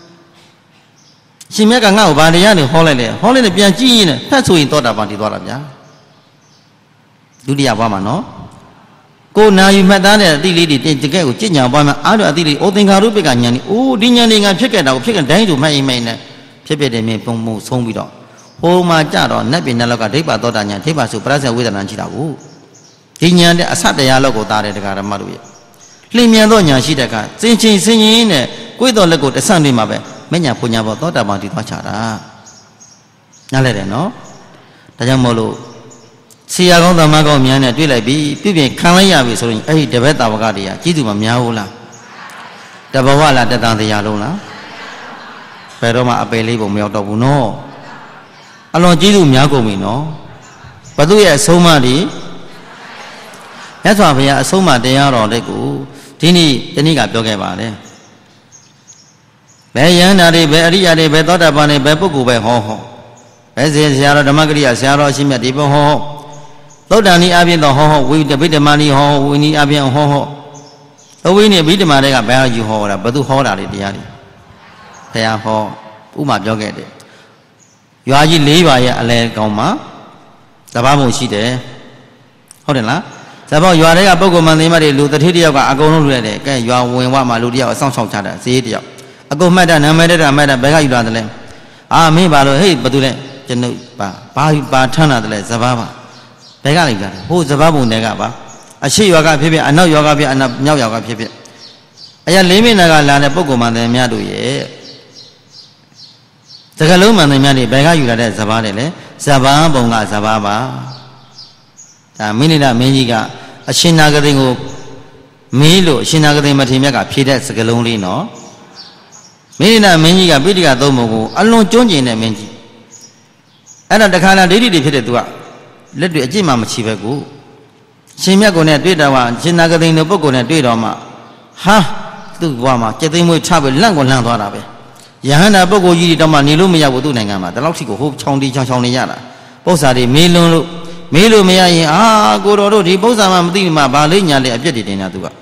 ရှင်မြတ်ကငါ့ကိုဗာတရားတွေဟောလိုက်တယ်ဟောလိုက်တယ်ပြန်ကြည့်ရင်ဖတ်ဆိုရင်သောတာပန်တည်သွားတာဗျာဒုတိယဘဝမှာနော်ကိုနာယူမှတ်သားတဲ့အသည့်လေးတွေတကယ်ကိုကြည်ညာပွားမှာအားတော့အသည့်လေးဩသင်္ခါရုပ္ပကဉာဏ်นี่အိုးဒီဉာဏ်တွေငါဖြစ်ခဲ့တာကိုဖြစ်ခဲ့တိုင်းဆိုမှတ်အိမ်မိန်နဲ့ဖြစ်ဖြစ်တယ်မြင်ပုံမှုဆုံးပြီးတော့ဟိုမှာကြတော့နတ်ပြည်နတ်လောကဒိဗ္ဗသောတာညာဒိဗ္ဗဆိုပရစ္ဆေဝေဒနာရှိတာကိုဒီညာတဲ့အဆတရားလောက်ကိုသားတဲ့တရားဓမ္မတို့ရဲ့လျင်မြန်သောညာရှိတဲ့အခါစင်ချင်းစင်ချင်းနဲ့ကိုယ်တော်လက်ကိုတဆန့်နေမှာပဲမညာပူညာဘောသောတာပန်တည်သွားချတာနားလဲတယ်နော်ဒါကြောင့်မို့လို့ဆရာကောင်းသမကောင်းများနဲ့တွေ့လိုက်ပြီးပြပြခံလိုက်ရပြီဆိုရင်အဲ့ဒီတပည့်တာဝကတွေကကြီးသူမများဘူးလားတဘဝလားတတန်တရားလုံးလားဘယ်တော့မှအပယ်လေးပုံမရောက်တော့ဘူးနော်အလွန်ကြီးသူများကုန်ပြီနော်ဘသူရဲ့အဆုံးအမတွေမြတ်စွာဘုရားအဆုံးအမတရားတော်လေးကိုဒီနေ့တနည်းကပြောခဲ့ပါတယ်ဘယ်ယန္တာတွေဘယ်အရိယာတွေဘယ်သောတာပန်တွေဘယ်ပုဂ္ဂိုလ်ပဲဟောဟောဘယ်စေဆရာတော်ဓမ္မဂရိယဆရာတော်အရှင်မြတ်ဒီဘဟောသုဒ္ဓန်ဤအပြင်တော့ဟောဟောဝိတဗိဓမာနီဟောဝိနီအပြင်ဟောဟောသဝိနေဗိဓမာတွေကဘယ်ဟာယူဟောတာဘယ်သူဟောတာလေတရားတွေဘုရားဟောဥမာပြောခဲ့တယ်ရွာကြီး၄ရွာရဲ့အလဲကောင်မှာသဘာဝရှိတယ်ဟုတ်တယ်လားဇဘောရွာတွေကပုဂ္ဂိုလ်မှန်သိမတွေလူတတိတယောက်ကအကုန်လုံးလွှဲတယ်ကဲရွာဝင်ဝမှာလူတယောက်အဆောင်ဆောင်ချတာဈေးတယောက်အကုန်မှတ်တာနာမည်တက်တာမှတ်တာဘယ်ကယူလာတယ်လဲအာမင်းပါလို့ဟေ့ဘာတူလဲကျွန်ုပ်ပါဘာပါထမ်းတာတယ်လဲဇဘာပါဘယ်ကလိုက်ကြတယ်ဟိုဇဘာဘုံတွေကပါအရှိရွာကဖြစ်ဖြစ်အနောက်ရွာကဖြစ်အနောက်မြောက်ရွာကဖြစ်ဖြစ်အရာလေးမိနစ်ကလာတဲ့ပုဂ္ဂိုလ်မှန်တယ်များတို့ရဲ့စကလုံးမှန်တယ်များတွေဘယ်ကယူလာတဲ့ဇဘာတယ်လဲဇဘာဘုံကဇဘာပါဒါမိနိဒမင်းကြီးကအရှင်နာဂတိကိုမေးလို့အရှင်နာဂတိမထေရမြတ်ကဖြေတဲ့စကလုံးလေးနော်မိနိဒမင်းကြီးကပိဋကသုံးပုံကိုအလွန်ကျွမ်းကျင်တဲ့မင်းကြီးအဲ့ဒါတခါလာဒိဋ္ဌိတွေဖြစ်တဲ့သူကလက်တွေအကျင့်မှမချီပဲကိုရှင်မြတ်ကိုနဲ့တွေ့တော့မှရှင်နာဂတိတို့ပုဂ္ဂိုလ်နဲ့တွေ့တော့မှဟာသူ့ဘဝမှာကြက်သိမ်းမွေးချပြီးလန့်ကိုလန့်သွားတာပဲယဟန္တာပုဂ္ဂိုလ်ကြီးတွေတော့မှနေလို့မရဘူးသူ့နိုင်ငံမှာဒီလောက်ထိကိုဟိုချောင်းတီချောင်းချောင်းနေရတာပု္ပ္ပာတွေမေးလွန်းလို့မေးလို့မရရင်အာကိုတော်တို့ဒီပု္ပ္ပာမှမသိမှဘာလေးညာလေးအပြစ်တွေတင်တာသူက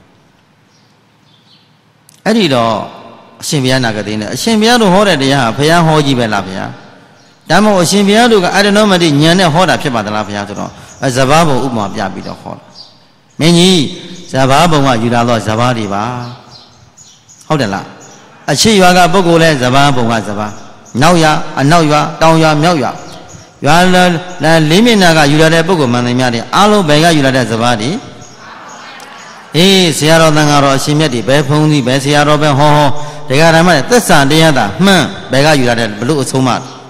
အဲ့ဒီတော့အရှင်ဘုရားနာဂတိနဲ့အရှင်ဘုရားတို့ဟောတဲ့တရားဟာဘုရားဟောကြီးပဲလားဘုရားဒါမှမဟုတ်အရှင်ဘုရားတို့ကအရဏောမတိဉာဏ်နဲ့ဟောတာဖြစ်ပါသလားဘုရားဆိုတော့ဇဘာဘုံဥပမာပြပြီးတော့ဟောတာမင်းကြီးဇဘာဘုံကယူလာတော့ဇဘာတွေပါဟုတ်တယ်လားအရှိရွာကပုဂ္ဂိုလ်လဲဇဘာဘုံကဇဘာနောက်ရွာအနောက်ရွာတောင်ရွာမြောက်ရွာရွာလေးမျက်နှာကယူလာတဲ့ပုဂ္ဂိုလ်မှန်တယ်များတယ်အားလုံးဘယ်ကယူလာတဲ့ဇဘာတွေအေးဆရာတော်တန်ဃာတော်အရှင်မြတ်တွေဘယ်ဖုံးသီးဘယ်ဆရာတော်ပဲဟောဟောတရားဓမ္မနဲ့သက်စာတရားသာမှန်ဘယ်ကယူလာတဲ့ဘလို့အဆုံးမ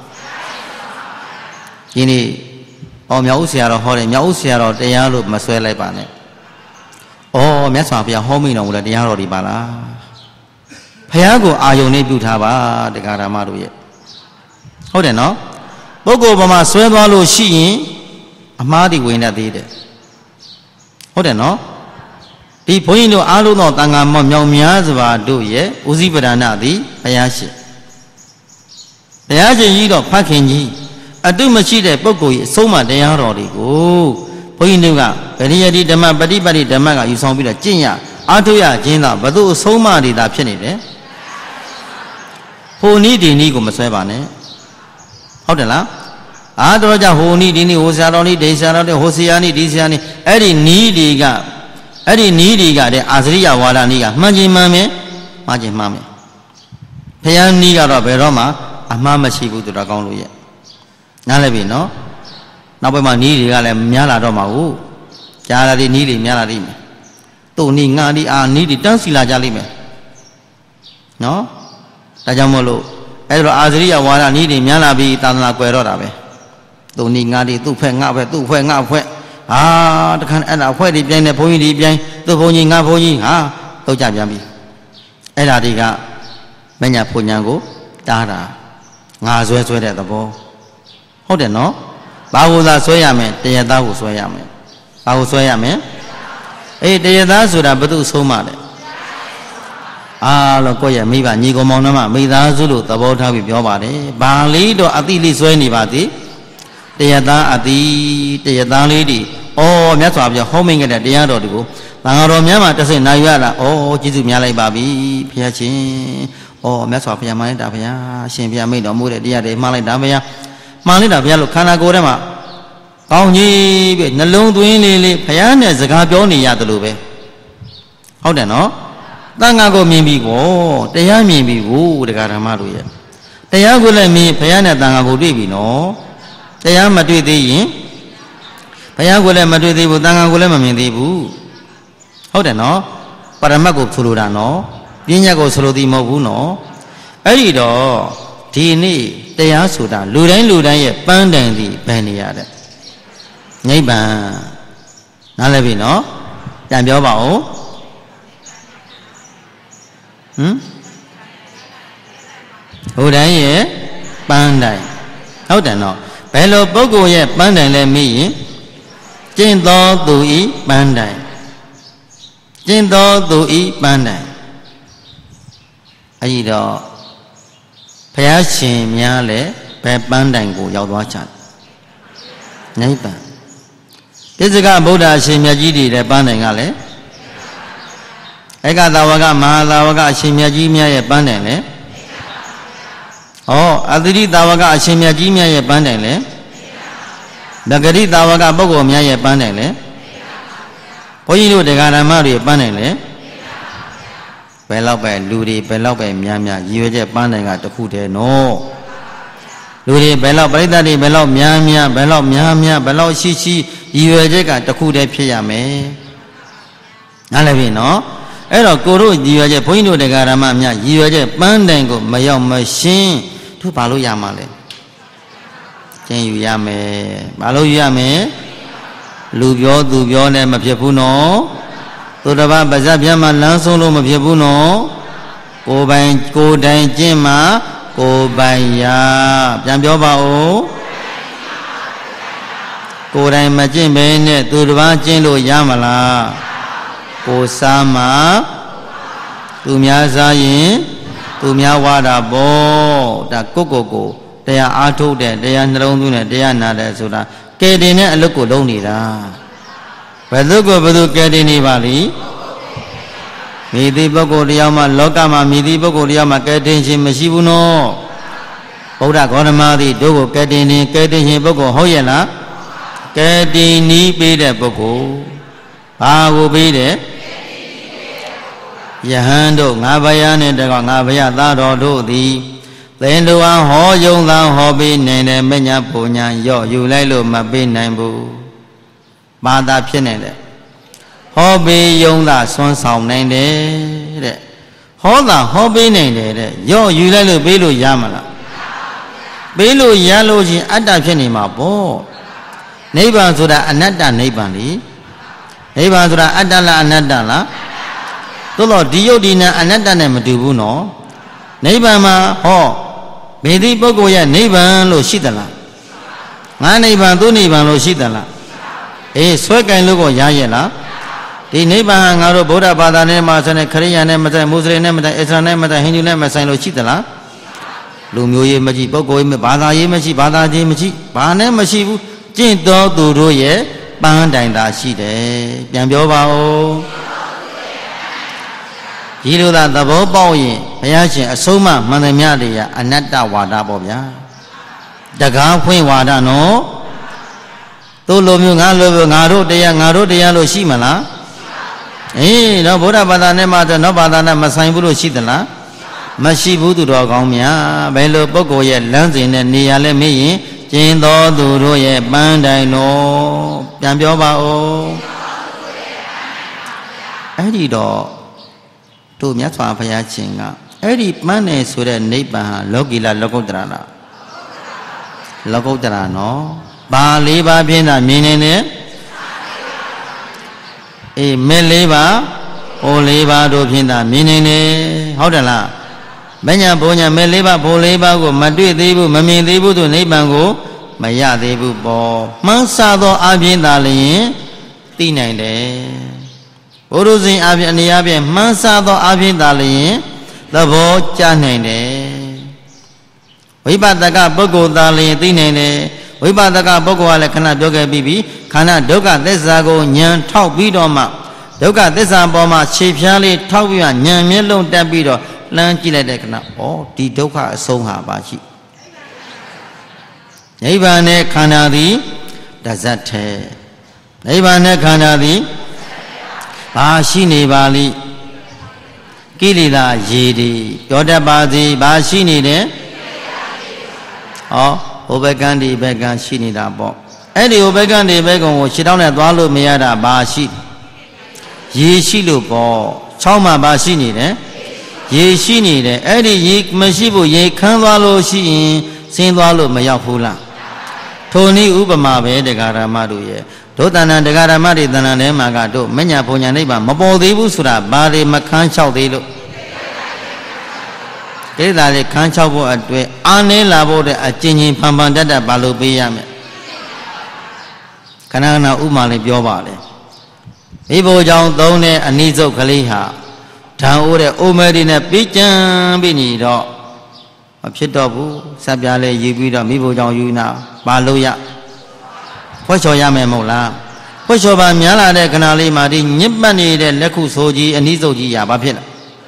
ဒီနေ့အော်မြောက်ဦးဆရာတော်ဟောတယ်မြောက်ဦးဆရာတော်တရားလို့မဆွဲလိုက်ပါနဲ့ဩမြတ်စွာဘုရားဟောမိတော်မူတဲ့တရားတော်ဒီပါလားဘုရားကိုအာယုန်နဲ့ပြုထားပါတရားဓမ္မတို့ရဲ့ဟုတ်တယ်နော်ပုဂ္ဂိုလ်ဘမှာဆွဲသွားလို့ရှိရင်အမှားတွေဝင်တတ်သေးတယ်ဟုတ်တယ်နော်ဒီဘုန်းကြီးတို့အားလုံးသောတန်ခါမောင်မြောင်များစွာတို့ရဲ့ဥစည်းပဒနာသည်ဘုရားရှင်ဘုရားရှင်ကြီးတော့ဖခင်ကြီးအတုမရှိတဲ့ပုဂ္ဂိုလ်ကြီးအဆုံးအမတရားတော်တွေကိုဘုန်းကြီးတို့ကဗရိယတိဓမ္မပฏิပတ်တိဓမ္မကယူဆောင်ပြီးတော့ကျင့်ရအားထုတ်ရခြင်းသာဘသူအဆုံးအမတွေသာဖြစ်နေတယ်ဟိုနည်းဒီနည်းကိုမဆွဲပါနဲ့ဟုတ်တယ်လားအားတော်ကြဟိုနည်းဒီနည်းဟိုဆရာတော်နည်းဒီဆရာတော်နည်းဟိုဆရာနည်းဒီဆရာနည်းအဲ့ဒီနည်းတွေကအဲ့ဒီနည်းတွေကတဲ့အာဇရိယဝါဒနည်းကမှန်ခြင်းမှန်မယ်မှားခြင်းမှားမယ်ဘုရားနည်းကတော့ဘယ်တော့မှအမှားမရှိဘူးသူတော်ကောင်းလို့ရဲ့နားလည်ပြီနော်နောက်ပိုင်းမှာနီးတွေကလည်းများလာတော့မှာဟုတ်ကြားလာတဲ့နီးတွေများလာလိမ့်မယ်သူ့နီးငါဒီအာနီးတွေတန်းစီလာကြလိမ့်မယ်နော်ဒါကြောင့်မို့လို့အဲ့လိုအာဇရိယဝါဒနီးတွေများလာပြီးသာသနာကွယ်တော့တာပဲသူ့နီးငါဒီသူ့ဖက်ငါဖက်သူ့ဖွဲ့ငါဖွဲ့ဟာတခါအဲ့ဒါဖွဲ့တွေပြိုင်နေဘုန်းကြီးတွေပြိုင်သူ့ဘုန်းကြီးငါဘုန်းကြီးဟာတော့ကြပြန်ပြီအဲ့ဒါတွေကမညာဘုံညာကိုတားတာငါဆွဲဆွဲတဲ့သဘောဟုတ်တယ်နော်ဘာကိုသာဆွဲရမယ်တရားသားကိုဆွဲရမယ်ဘာကိုဆွဲရမယ်အေးတရားသားဆိုတာဘု து ဆုံးမတယ်အားလို့ကိုယ့်ရဲ့မိဘညီကောင်မောင်နှမမိသားစုလို့သဘောထားပြီးပြောပါတယ်ဘာလေးတော့အတိလေးဆွဲနေပါသည်တရားသားအတိတရားသားလေးဒီဩမြတ်စွာဘုရားဟောမိန်ခဲ့တဲ့တရားတော်တွေကိုသံဃာတော်များမှာတဆင့်နိုင်ရလားဩကျေးဇူးများလိုက်ပါပြီဘုရားရှင်ဩမြတ်စွာဘုရားမှန်လိုက်တာဘုရားရှင်ဘုရားမိန့်တော်မူတဲ့တရားတွေမှားလိုက်တာဘုရားမှန်လိုက်တာဘုရားလို့ခန္ဓာကိုယ်ထဲမှာကောင်းကြီးပဲနှလုံးသွင်းလေးလေးဘုရားနဲ့စကားပြောနေရတယ်လို့ပဲဟုတ်တယ်နော်တန်ခါကိုမြင်ပြီကိုတရားမြင်ပြီကိုတရားဓမ္မတို့ရဲ့တရားကိုလည်းမြင်ဘုရားနဲ့တန်ခါကိုတွေ့ပြီနော်တရားမတွေ့သေးရင်ဘုရားကိုလည်းမတွေ့သေးဘူးတန်ခါကိုလည်းမမြင်သေးဘူးဟုတ်တယ်နော်ပရမတ်ကိုဆိုလိုတာနော်ပညာကိုဆိုလိုသည်မဟုတ်ဘူးနော်အဲ့ဒီတော့ဒီနေ့တရားဆိုတာလူတိုင်းလူတိုင်းရဲ့ပန်းတိုင်သည်ဘယ်နေရတဲ့နိဗ္ဗာန်နားလည်ပြီနော်ပြန်ပြောပါဦးဟမ်ဟိုတိုင်းရဲ့ပန်းတိုင်ဟုတ်တယ်နော်ဘယ်လိုပုဂ္ဂိုလ်ရဲ့ပန်းတိုင်လဲမေးရင်ကျင့်တော်သူဤပန်းတိုင်ကျင့်တော်သူဤပန်းတိုင်အဲ့ဒီတော့ဘုရားရှင်များလည်းဘယ်ပန်းတိုင်ကိုရောက်သွားကြနိဗ္ဗာန်တိစ္စကဗုဒ္ဓအရှင်မြတ်ကြီးတွေတဲ့ပန်းတိုင်ကလည်းဧကသာဝကမဟာသာဝကအရှင်မြတ်ကြီးများရဲ့ပန်းတိုင်လည်းဟောအသရိသာဝကအရှင်မြတ်ကြီးများရဲ့ပန်းတိုင်လည်းဒဂရိသာဝကပုဂ္ဂိုလ်များရဲ့ပန်းတိုင်လည်းဘုန်းကြီးတို့တရားဓမ္မတွေပန်းတိုင်လည်းဘယ်လောက်ပဲလူတွေဘယ်လောက်ပဲများများရည်ရွယ်ချက်ပန်းတိုင်ကတခုတည်းနော်လူတွေဘယ်လောက်ပရိသတ်တွေဘယ်လောက်များများဘယ်လောက်များများဘယ်လောက်ရှိရှိရည်ရွယ်ချက်ကတခုတည်းဖြစ်ရမယ်နားလည်ပြီနော်အဲ့တော့ကိုတို့ရည်ရွယ်ချက်ဘုန်းကြီးတို့တရားဓမ္မများရည်ရွယ်ချက်ပန်းတိုင်ကိုမရောက်မရှင်းသူဘာလို့ရမှာလဲကျင့်ယူရမယ်ဘာလို့ယူရမယ်လူပြောသူပြောနဲ့မဖြစ်ဘူးနော်သူတစ်ပါးပါဇက်ပြတ်မှလမ်းဆုံးလို့မဖြစ်ဘူးနော်ကိုယ်ပိုင်ကိုယ်တိုင်ကျင့်မှကိုယ်ပိုင်ရပြန်ပြောပါဦးကိုယ်တိုင်မကျင့်ဘဲနဲ့သူတစ်ပါးကျင့်လို့ရမလားကိုယ်စားမှသူများစားရင်သူများဝါတာပေါ့ဒါကိုကိုကိုတရားအားထုတ်တဲ့တရားနှလုံးသွင်းတဲ့တရားနာတဲ့ဆိုတာကဲတင်တဲ့အလုပ်ကိုလုပ်နေတာဘယ်သူကိုဘယ်သူကဲတင်နေပါလိမိသည့်ပုဂ္ဂိုလ်တရားမှလောကမှာမိသည့်ပုဂ္ဂိုလ်တရားမှကဲတင်ခြင်းမရှိဘူးနော်ဗုဒ္ဓဂေါတမသည်တို့ကိုကဲတင်နေကဲတင်ခြင်းပုဂ္ဂိုလ်ဟုတ်ရဲ့လားကဲတင်နီးပေးတဲ့ပုဂ္ဂိုလ်ဘာကိုပေးတဲ့ယဟန်တို့ငါဘယာနဲ့တကောငါဘယသားတော်တို့သည်သင်တို့အားဟောယုံသာဟောပေးနိုင်တယ်မညာပူညာရော့ယူလိုက်လို့မပေးနိုင်ဘူးဘာသာဖြစ်နေတယ်ဟောပေးယုံသာဆွမ်းဆောင်နိုင်တယ်တဲ့ဟောသာဟောပေးနိုင်တယ်တဲ့ရော့ယူလိုက်လို့ပေးလို့ရမလားပေးလို့ရလို့ချင်းအတ္တဖြစ်နေမှာပေါ့နိဗ္ဗာန်ဆိုတာအနတ္တနိဗ္ဗာန်လေနိဗ္ဗာန်ဆိုတာအတ္တလားအနတ္တလားသို့တော့ဒီယုတ်ဒီနာအနတ္တနဲ့မတူဘူးနော်နိဗ္ဗာန်မှာဟောဘယ်ဒီပုဂ္ဂိုလ်ရဲ့နိဗ္ဗာန်လို့ရှိသလားငါနိဗ္ဗာန်သူနိဗ္ဗာန်လို့ရှိသလားအေးဆွဲကင်လို့ကိုရရဲ့လားဒီနိဗ္ဗာန်ဟာငါတို့ဗုဒ္ဓဘာသာနဲ့မှာဆိုတဲ့ခရိယာနဲ့မဆိုင်မွတ်စလင်နဲ့မဆိုင်အစ္စလာမ်နဲ့မဆိုင်ဟိန္ဒူနဲ့မဆိုင်လို့ရှိသလားလူမျိုးရေးမရှိပုဂ္ဂိုလ်ရေးဘာသာရေးမရှိဘာသာချင်းမရှိဘာနဲ့မရှိဘူးကျင့်တော်သူတို့ရဲ့ပန်းတိုင်သာရှိတယ်ပြန်ပြောပါဦးဒီလိုသာသဘောပေါက်ရင်ဘုရားရှင်အဆုံးအမမှန်သမျှတွေကအနတ္တဝါဒပေါ့ဗျာတကားဖွင့်ဝါဒနော်တို့လိုမျိုးငါလိုမျိုးငါတို့တရားငါတို့တရားလို့ရှိမလားအေးတော့ဗုဒ္ဓဘာသာနဲ့မှတော့နောက်ဘာသာနဲ့မဆိုင်ဘူးလို့ရှိသလားမရှိဘူးသူတော်ကောင်းများဘယ်လိုပုဂ္ဂိုလ်ရဲ့လမ်းစဉ်နဲ့နေရာလဲမေးရင်ကျင့်တော်သူတို့ရဲ့ပန်းတိုင်တော်ပြန်ပြောပါဦးအဲ့ဒီတော့တို့မြတ်စွာဘုရားရှင်ကအဲ့ဒီပန်းနေဆိုတဲ့နိဗ္ဗာန်ဟာလောကီလားလောကုတ္တရာလားလောကုတ္တရာနော်ဘာလေးပါဖြင့်သာမြင်နေတယ်အေးမဲ့လေးပါဟိုလေးပါတို့ဖြင့်သာမြင်နေတယ်ဟုတ်တယ်လားမညာဘုံညာမဲ့လေးပါဘိုလေးပါကိုမတွေ့သေးဘူးမမြင်သေးဘူးဆိုနိဗ္ဗာန်ကိုမရသေးဘူးပေါ့မှန်းဆသောအပြင်သာလျင်သိနိုင်တယ်ဘုရုဇင်အပြင်အနေအပြင်မှန်းဆသောအပြင်သာလျင်သဘောကျနိုင်တယ်ဝိပဿကပုဂ္ဂိုလ်သာလျင်သိနိုင်တယ်ဝိပဿကပုဂ္ဂိုလ်ကလည်းခဏပြောခဲ့ပြီးပြီခန္ဓာဒုက္ခသစ္စာကိုဉာဏ်ထောက်ပြီးတော့မှဒုက္ခသစ္စာပေါ်မှာခြေဖြားလေးထောက်ပြီးမှဉာဏ်မျက်လုံးတက်ပြီးတော့လှမ်းကြည့်လိုက်တဲ့ခဏဩဒီဒုက္ခအဆုံးဟာပါရှိနိဗ္ဗာန်နဲ့ခန္ဓာသည်တဇတ်ထဲနိဗ္ဗာန်နဲ့ခန္ဓာသည်ဘာရှိနေပါလိကိလေသာရေဒီပြောတတ်ပါသည်ဘာရှိနေတယ်哦，我别干的别干西尼达包，哎，你我别干的别干我其他的多路没有的巴西，也西路包，超马巴西尼的，也西尼的，哎，你也没西部也看多路西，新多路没有胡啦，托尼乌巴马别的嘎达马路耶。都当然，这个人嘛的当然来嘛个都，没人碰见那把，没包的不是啦，把的没看巧的了。这哪里看巧不啊？对，安尼拉不的啊，今年胖胖的的把路不一样的。看那那乌马的标靶的，一部讲到呢，啊，你走可厉害，常乌的乌梅的呢，比真比你的，啊，撇到不，三边嘞有比的，一部讲有那把路呀。我说也没冇啦，我说把面来的跟那里嘛的，日本的的那口手机，你手机也把撇了，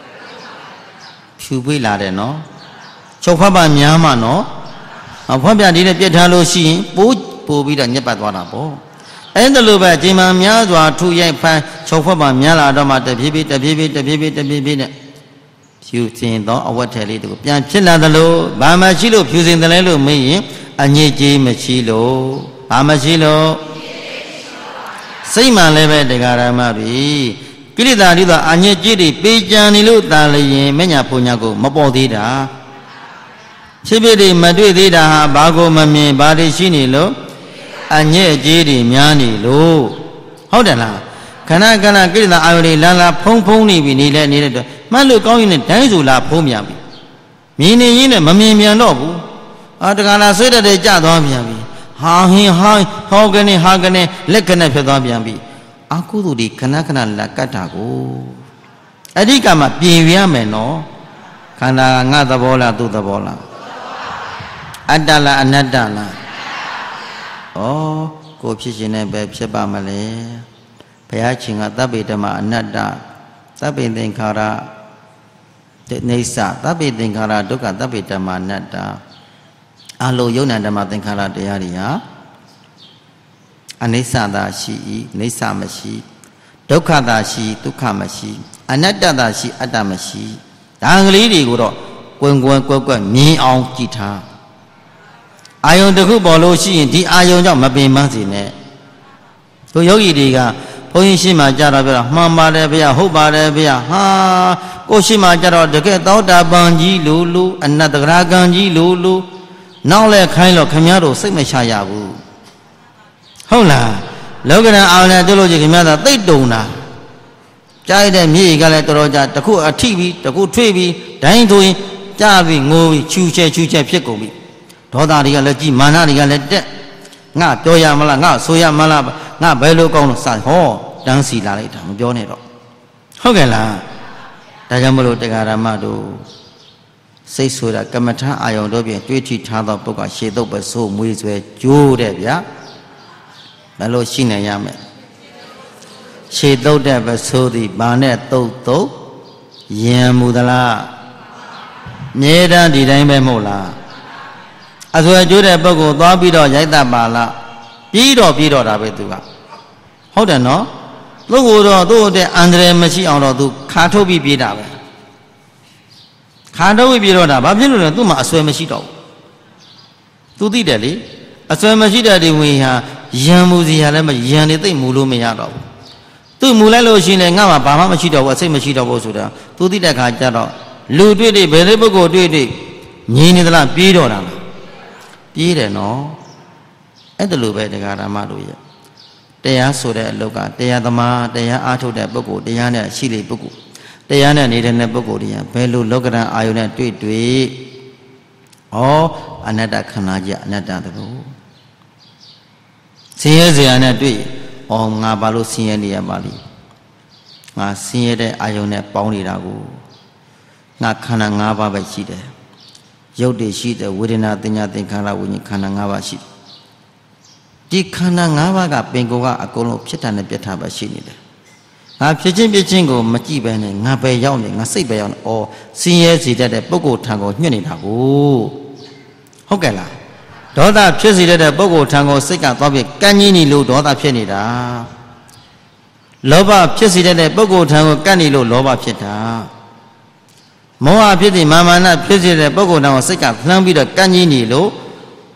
皮皮来的喏，就怕把面嘛喏，啊，旁边的的别谈路线，不不比的日本多啦不，哎，那路边今嘛面做出一盘，就怕把面来的嘛，的皮皮的皮皮的皮皮的皮皮的，就见到我这里头，边撇来的路，慢慢去路，皮身的来路没赢，啊，你这没去路。阿玛西罗，谁嘛来呗？这个人嘛比，给你打的话，俺爷这里北疆的路打了也没人碰见过，没包的啦。这边的没对的啦，八个没面八的西尼路，俺爷这里面的路，好的啦。看那看那，给你打阿有的啦啦碰碰的比你来你来的，马路高一点，单数啦碰面比，明年一年没面面到不，啊这个啦谁的在家多面比。哈嘿哈，好个呢，好个呢，来个呢，偏到边边，阿姑都的看那看那来个啥个，哎，你干嘛边边没喏？看那俺的包啦，都的包啦，阿达啦，阿那达啦，哦，过去些年白皮巴嘛嘞，白阿青啊，特别的嘛，阿那达，特别的卡拉，的内萨，特别的卡拉，都个特别的嘛，阿那达。阿罗有难的嘛？等看了这样的呀，阿内萨达西，内萨么西，杜卡达西，杜卡么西，阿那达达西，阿达么西，当个里里个咯，滚滚滚滚，民昂吉他，阿用这个保罗西，第阿用叫么变么子呢？都有一点个，朋友西嘛家到边了，妈妈的边，后爸的边，哈，过西嘛家到这个到达邦吉路路，阿那这个拉冈吉路路。闹来开了，看面都谁没下药不？好啦，老个人熬来，这路就看面的最多啦。家里的米一个来多少家，这个啊 T V， 这个吹皮，单头人，家里我为秋切秋切撇过皮，多大的个来几，满大的个来得，我多呀么啦，我所呀么啦，我白路讲了啥好，当时哪里他们表呢了？好个啦，大家不如这个人嘛都。谁说的？根本他阿用这边对其查到不管写都不说，没做旧的呀。那罗新的样没，写都的不说的，把那都都厌恶的啦。你当地人没冇啦？啊，所以旧的不过多比到也大把啦，比到比到大不多啊。好的喏，如果说都的安德烈没去熬到都卡头比比大呗。看到会比罗的，把别人都嘛说没洗到，都对的哩，啊说没洗到的为啥？养母子下来嘛，养的对母路没养到，对母来路线呢，俺嘛爸妈没洗到，我谁没洗到我说的，都对的看家到，路对的别的不过对的，你你的啦比罗啦，比的喏，哎的路边这个他妈路呀，这样说的路个，这样他妈，这样阿头的不过，这样的西里不过。တရားနဲ့နေတဲ့နဲ့ပုဂ္ဂိုလ်တွေကဘယ်လိုလောကဓာတ်အာယုနဲ့တွေ့တွေ့ဩအနတ္တခန္ဓာကြီးအနတ္တတကူဆင်းရဲစရာနဲ့တွေ့ဩငါဘာလို့ဆင်းရဲနေရပါလိငါဆင်းရဲတဲ့အာယုနဲ့ပေါင်းနေတာကိုငါခန္ဓာ၅ပါးပဲရှိတယ်ရုပ်တည်ရှိတယ်ဝေဒနာသင်ညာသင်္ခါရဝိညာဉ်ခန္ဓာ၅ပါးရှိတယ်ဒီခန္ဓာ၅ပါးကပင်ကိုယ်ကအကုန်လုံးဖြစ်တာနဲ့ပြတ်တာပဲရှိနေတယ်ငါဖြစ်ချင်းပြချင်းကိုမကြည့်ပဲနဲ့ငါပဲရောက်နေငါစိတ်ပဲရောက်နေဩစင်းရဲစီတတ်တဲ့ပုဂ္ဂိုလ်ထံကိုညှိနေတာကိုဟုတ်ကဲ့လားဒေါသဖြစ်စီတတ်တဲ့ပုဂ္ဂိုလ်ထံကိုစိတ်ကသွားပြီးကန့်ကြီးနေလို့ဒေါသဖြစ်နေတာလောဘဖြစ်စီတတ်တဲ့ပုဂ္ဂိုလ်ထံကိုကန့်နေလို့လောဘဖြစ်တာမောဟဖြစ်တဲ့မာမာနဖြစ်စီတဲ့ပုဂ္ဂိုလ်ထံကိုစိတ်ကလှမ်းပြီးတော့ကန့်ကြီးနေလို့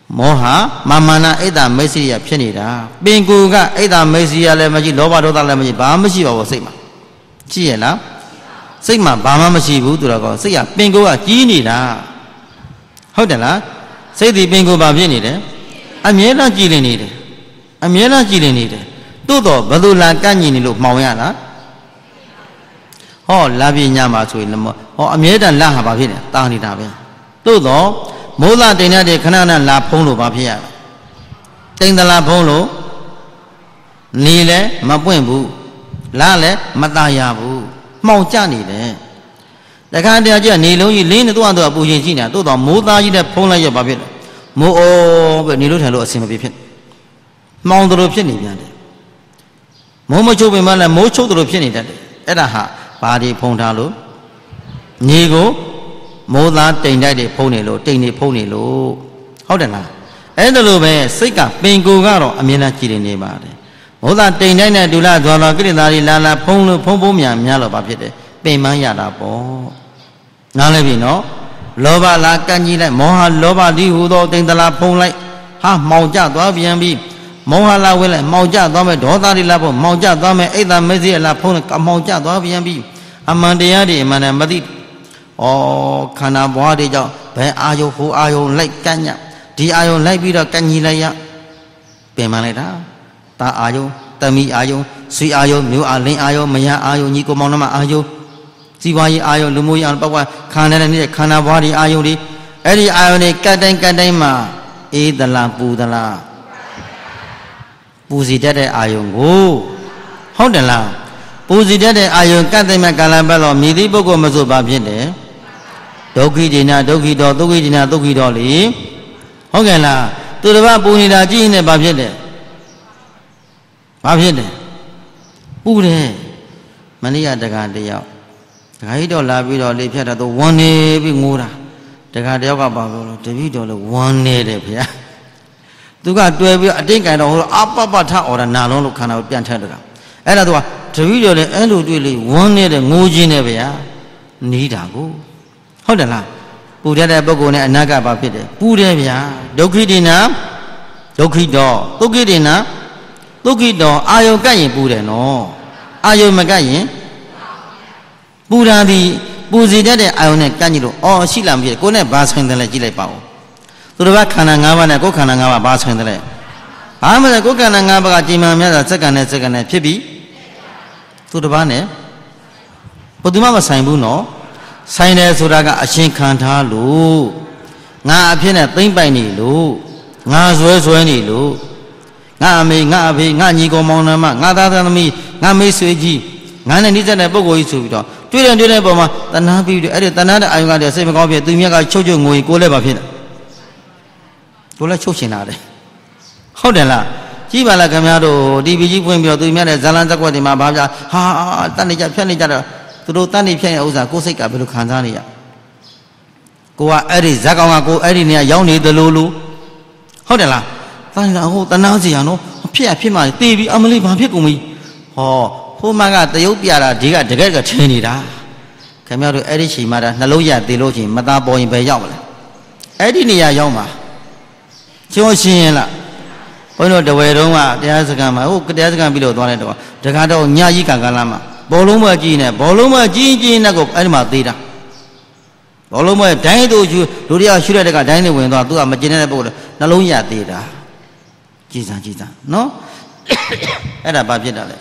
မောဟမာမာနာအိတ်တာမိတ်ဆွေရဖြစ်နေတာပင်ကိုယ်ကအိတ်တာမိတ်ဆွေရလည်းမရှိလောဘဒေါသလည်းမရှိဘာမှမရှိပါဘူးစိတ်မှာရှိရလားစိတ်မှာဘာမှမရှိဘူးသူတော်ကောစိတ်ကပင်ကိုယ်ကကြီးနေတာဟုတ်တယ်လားစိတ်ဒီပင်ကိုယ်ဘာဖြစ်နေတယ်အမြဲတမ်းကြည်လင်နေတယ်အမြဲတမ်းကြည်လင်နေတယ်သို့တော့ဘယ်သူလာကန့်ညီနေလို့မှောင်ရလားဟောလာပြညာမှာဆိုရင်ဟောအမြဲတမ်းလာဟာဘာဖြစ်လဲတာနေတာပဲသို့တော့မိုးသားတိမ်တဲ့ခဏခဏလာဖုံးလို့ဘာဖြစ်ရလဲတိမ်တလားဖုံးလို့နေလည်းမပွင့်ဘူးလာလည်းမตายရဘူးမှောင်ကျနေတယ်တခါတည်းကျနေလုံးကြီးလင်းနေတော့တော့အပူရှင်ရှိနေတာသို့တော့မိုးသားကြီးနဲ့ဖုံးလိုက်ရဘာဖြစ်လဲမိုးအိုးပဲနေလို့ထိုင်လို့အဆင်မပြေဖြစ်မှောင်တို့ဖြစ်နေပြန်တယ်မိုးမချုပ်ပင်မလည်းမိုးချုပ်တို့ဖြစ်နေတတ်တယ်အဲ့ဒါဟာဘာဒီဖုံးထားလို့နေကိုမိုးသားတိမ်တိုက်တွေဖုံးနေလို့တိမ်တွေဖုံးနေလို့ဟုတ်တယ်လားအဲ့ဒါလိုပဲစိတ်ကပင်ကိုကတော့အမြဲတမ်းကြည်နေပါတယ်မိုးသားတိမ်တိုက်နဲ့ဒူလာဇော်တော်ကိရိတာတွေလာလာဖုံးလို့ဖုံးဖုံးများများတော့ဘာဖြစ်တယ်ပင်မရတာပေါ့နားလဲပြီနော်လောဘလာကန့်ကြီးလိုက်မောဟလောဘဒီဟူသောတိမ်တလားဖုံးလိုက်ဟာမှောင်ကျသွားပြန်ပြီမောဟလာဝဲလိုက်မှောင်ကျသွားမယ်ဒေါသတွေလာဖို့မှောင်ကျသွားမယ်အိတ်သာမစ္စည်းလာဖုံးလိုက်မှောင်ကျသွားပြန်ပြီအမှန်တရားတွေအမှန်နဲ့မသိဩခန္ဓာဘွားတွေကြောင့်ဘယ်အာယုဟိုအာယုလိုက်ကန့်ညဒီအာယုလိုက်ပြီးတော့ကန့်ညီလိုက်ရပင်မလိုက်တာတာအာယုတမိအာယုဆွေအာယုမျိုးအာလင်းအာယုမယားအာယုညီကိုမောင်နှမအာယုစီပွားရေးအာယုလူမှုရေးအာပတ်ဝါခန္ဓာနဲ့နေတဲ့ခန္ဓာဘွားတွေအာယုတွေအဲ့ဒီအာယုတွေကတ်တိုင်းကတ်တိုင်းမှာအေးသလားပူသလားပူစီတတ်တဲ့အာယုကိုဟုတ်တယ်လားပူစီတတ်တဲ့အာယုကတ်တိုင်းမှာကာလပတ်တော့မြည်သည့်ပုဂ္ဂိုလ်မဆိုပါဖြစ်တယ်ဒုက္ခိဒေနဒုက္ခိတောဒုက္ခိဒေနဒုက္ခိတောလေဟုတ်ကဲ့လားသူတစ်ပါးပူနေတာကြည့်နေဘာဖြစ်တယ်ဘာဖြစ်တယ်ပူတယ်မနေ့ကတက္ကတယောက်တခါကြီးတော့လာပြီးတော့လေဖြတ်တာတော့ဝမ်းနေပြီးငိုးတာတခါတယောက်ကပါပြောလို့တပည့်တော်လည်းဝမ်းနေတယ်ဗျာသူကတွဲပြီးအတင်းကန်တော့ဟိုအပပထအော်တာနာလုံးလို့ခန္ဓာကိုပြန်ထက်တကအဲ့ဒါသူကတပည့်တော်လည်းအဲ့လိုတွေ့လေဝမ်းနေတဲ့ငိုးခြင်းနဲ့ဗျာနေတာကိုဟုတ်တယ်လားပူတတ်တဲ့ပုဂ္ဂိုလ်နဲ့အနာကဘာဖြစ်တယ်ပူတယ်ဗျာဒုက္ခိတေနဒုက္ခိတောဒုက္ခိတေနဒုက္ခိတောအာယုကတ်ရင်ပူတယ်နော်အာယုမကတ်ရင်ပူတာဒီပူစီတတ်တဲ့အာယုနဲ့ကန့်ကြည့်လို့အော်ရှိလားမဖြစ်ကိုယ်နဲ့ဘာဆိုင်တယ်လဲကြည့်လိုက်ပါဦးသူတို့ကခန္ဓာ၅ပါးနဲ့ကိုယ်ခန္ဓာ၅ပါးဘာဆိုင်တယ်လဲဘာမှမလဲကိုယ်ခန္ဓာ၅ပါးကကြည်မှန်မြတ်တာစက္ကန့်နဲ့စက္ကန့်နဲ့ဖြစ်ပြီးသူတစ်ပါးနဲ့ဘယ်သူမှမဆိုင်ဘူးနော်ဆိုင်တယ်ဆိုတာကအရှင်ခံထားလို့ငါအဖြစ်နဲ့သိမ့်ပိုင်နေလို့ငါဇွဲဇွဲနေလို့ငါအမေငါအဖေငါညီကောင်မောင်နှမငါသားသမီးငါမိတ်ဆွေကြီးငါနဲ့နှိစက်တဲ့ပုဂ္ဂိုလ်ကြီးဆိုပြီးတော့တွေ့တယ်တွေ့တဲ့ပုံမှာတဏှာပြီးပြီးအဲ့ဒီတဏှာတဲ့အာယုကတည်းကစိတ်မကောင်းဖြစ်သူမြတ်ကချုပ်ချုပ်ငိုရင်ကိုယ်လည်းပါဖြစ်တယ်ကိုယ်လည်းချုပ်ရှင်လာတယ်ဟုတ်တယ်လားကြည့်ပါလားခင်ဗျားတို့တီဗီကြီးဖွင့်ပြီးတော့သူမြတ်တဲ့ဇာလန်ဇက်ကွက်တွေမှာဘာပြဟာတတ်နေကြဖြတ်နေကြတော့သူတို့တတ်နေဖြတ်ရဲ့ဥစ္စာကိုယ်စိတ်ကဘယ်လိုခံစားနေရကိုကအဲ့ဒီဇက်ကောင်ကကိုအဲ့ဒီနေရာရောက်နေသလိုလိုဟုတ်တယ်လားတန်တာဟိုတနာစီရနော်ဖြစ်ရဖြစ်မှတေးပြီးအမလေးဘာဖြစ်ကုန်ပြီဟောဟိုမှာကတရုပ်ပြတာဒီကတကယ်ကထင်းနေတာခင်ဗျားတို့အဲ့ဒီချိန်မှာဒါနှလုံးရသေးလို့ချင်းမသားပေါ်ရင်ပဲရောက်မလဲအဲ့ဒီနေရာရောက်မှာကျော်ရှင်းရင်လားဘုန်းတော်တဝဲတုံးကတရားစခန်းမှာဟိုတရားစခန်းပြီးတော့သွားတဲ့တော့တခါတော့ညကြီးကံကလာမှာဘောလုံးမကြီးနဲ့ဘောလုံးမကြီးကြီးနဲ့ကိုအဲ့ဒီမှာသေးတာဘောလုံးမဒိုင်းတို့ယူလူတယောက်ရှုတဲ့တကဒိုင်းနဲ့ဝင်သွားသူကမကျင်တဲ့ပုဂ္ဂိုလ်နှလုံးရသေးတာကြည်စံကြည်စံနော်အဲ့ဒါဘာဖြစ်တာလဲ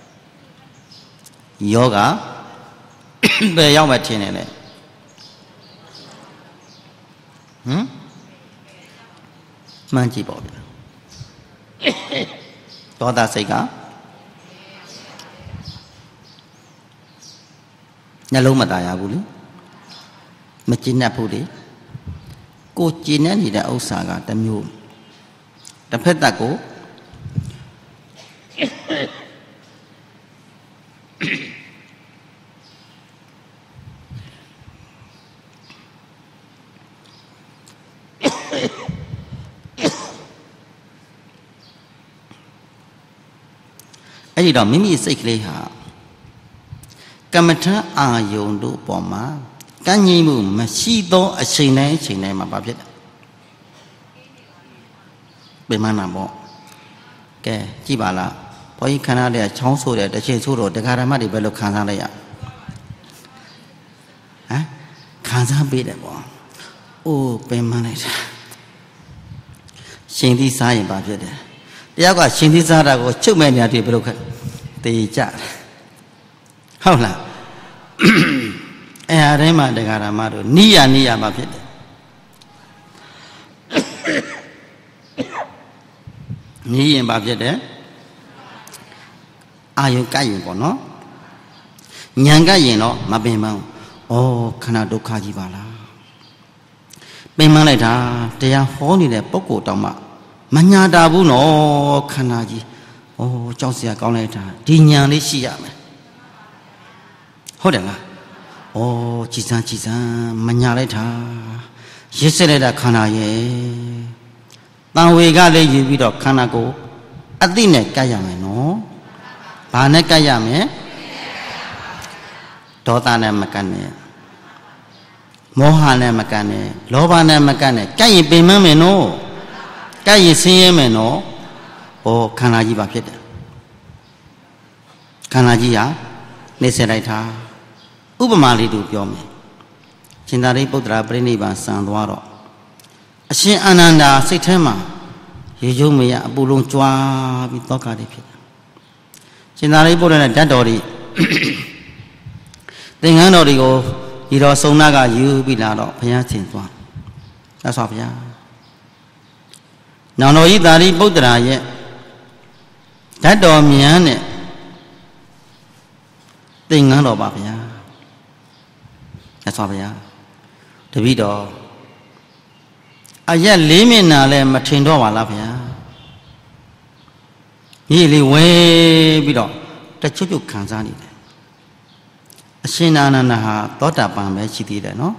ယောဂဘယ်ရောက်မှထင်နေလဲဟမ်မှန်ကြည့်ပေါ့ဗျာဒေါသစိတ်ကနှလုံးမตายရဘူးလေမကျဉ်း납ဘူးလေကိုကျဉ်းနေတဲ့ဥစ္စာကတစ်မျိုးတစ်ဖက်သက်ကိုအဲ့ဒီတော့မိမိစိတ်ကလေးဟာကမ္မထအာယုံတို့ပေါ်မှာကန့်ငြိမ်မှုမရှိသောအချိန်တိုင်းအချိန်တိုင်းမှာဘာဖြစ်လဲเป็นมันนะบอกแกจีบาละพออีกขนาดเดียช่องสู้เดียแต่เชื่อสู้โดดแต่การมาดีไปลุกขันซาเลยอ่ะฮะขันซาปีเดียบอกโอ้เป็นมันเลยสิ่งที่สายบาปเยอะเดียเดี๋ยวก็สิ่งที่สายเราก็ชุบแม่เนี่ยที่ไปลุกตีจ่าเข้าละเอออะไรมาแต่การมาดูนี่ยานี่ยาบาปเยอะนี่ยังบาปเยอะเด้อายุใกล้ยังก่อนเนาะยังใกล้ยังเนาะมาเป็นมั้งโอ้ขนาดดุขาจีบาลาเป็นมั้งเลยท่าแต่ยังฟ้องนี่แหละปกติต่อมามันยาดาบุเนาะขนาดจีโอ้เจ้าเสียก้าวเลยท่าดียังได้ชี้ยาไหมเขาเด็กอ่ะโอ้จีซันจีซันมันยาเลยท่ายิ่งเสด็จขนาดเย่ตามเวกาเลยยืบิดอกขนาดกูอติเนี่ยใกล้ยังไงเนาะบ้านเนี่ยใกล้ยังไงโดตาเนี่ยมากันเนี่ยโมหะเนี่ยมากันเนี่ยโลภะเนี่ยมากันเนี่ยใกล้ยังเป็นมั้งไหมเนาะใกล้ยังเสียไหมเนาะโอ้ขนาดจีบาพิดขนาดจีอ่ะเนี่ยเสียไรท่าอุปมาลีดูเปียวไหมชินดารีปุตระปรินิบาสังตัวรอအရှင်အာနန္ဒာစိတ်ထဲမှာရေကျုံမရအပူလုံးကြွားပြီးတောကတွေဖြစ်တယ်။ရှင်သာရိပုတ္တရာနဲ့ဓာတ်တော်တွေသင်္ကန်းတော်တွေကိုဒီတော်စုံနာကယူပြီးလာတော့ဘုရားရှင်သွား။သက်စွာဘုရား။နောင်တော်ကြီးသာရိပုတ္တရာရဲ့ဓာတ်တော်မြန်နဲ့သင်္ကန်းတော်ပါဘုရား။သက်စွာဘုရား။တပည့်တော်အရက်လေးမျက်နှာလဲမထင်တော့ပါလားဗျာညီလေးဝဲပြီးတော့တချွတ်ချွတ်ခံစားနေတယ်အရှင်အာနန္ဒာဟာသောတာပန်ပဲရှိသေးတယ်နော်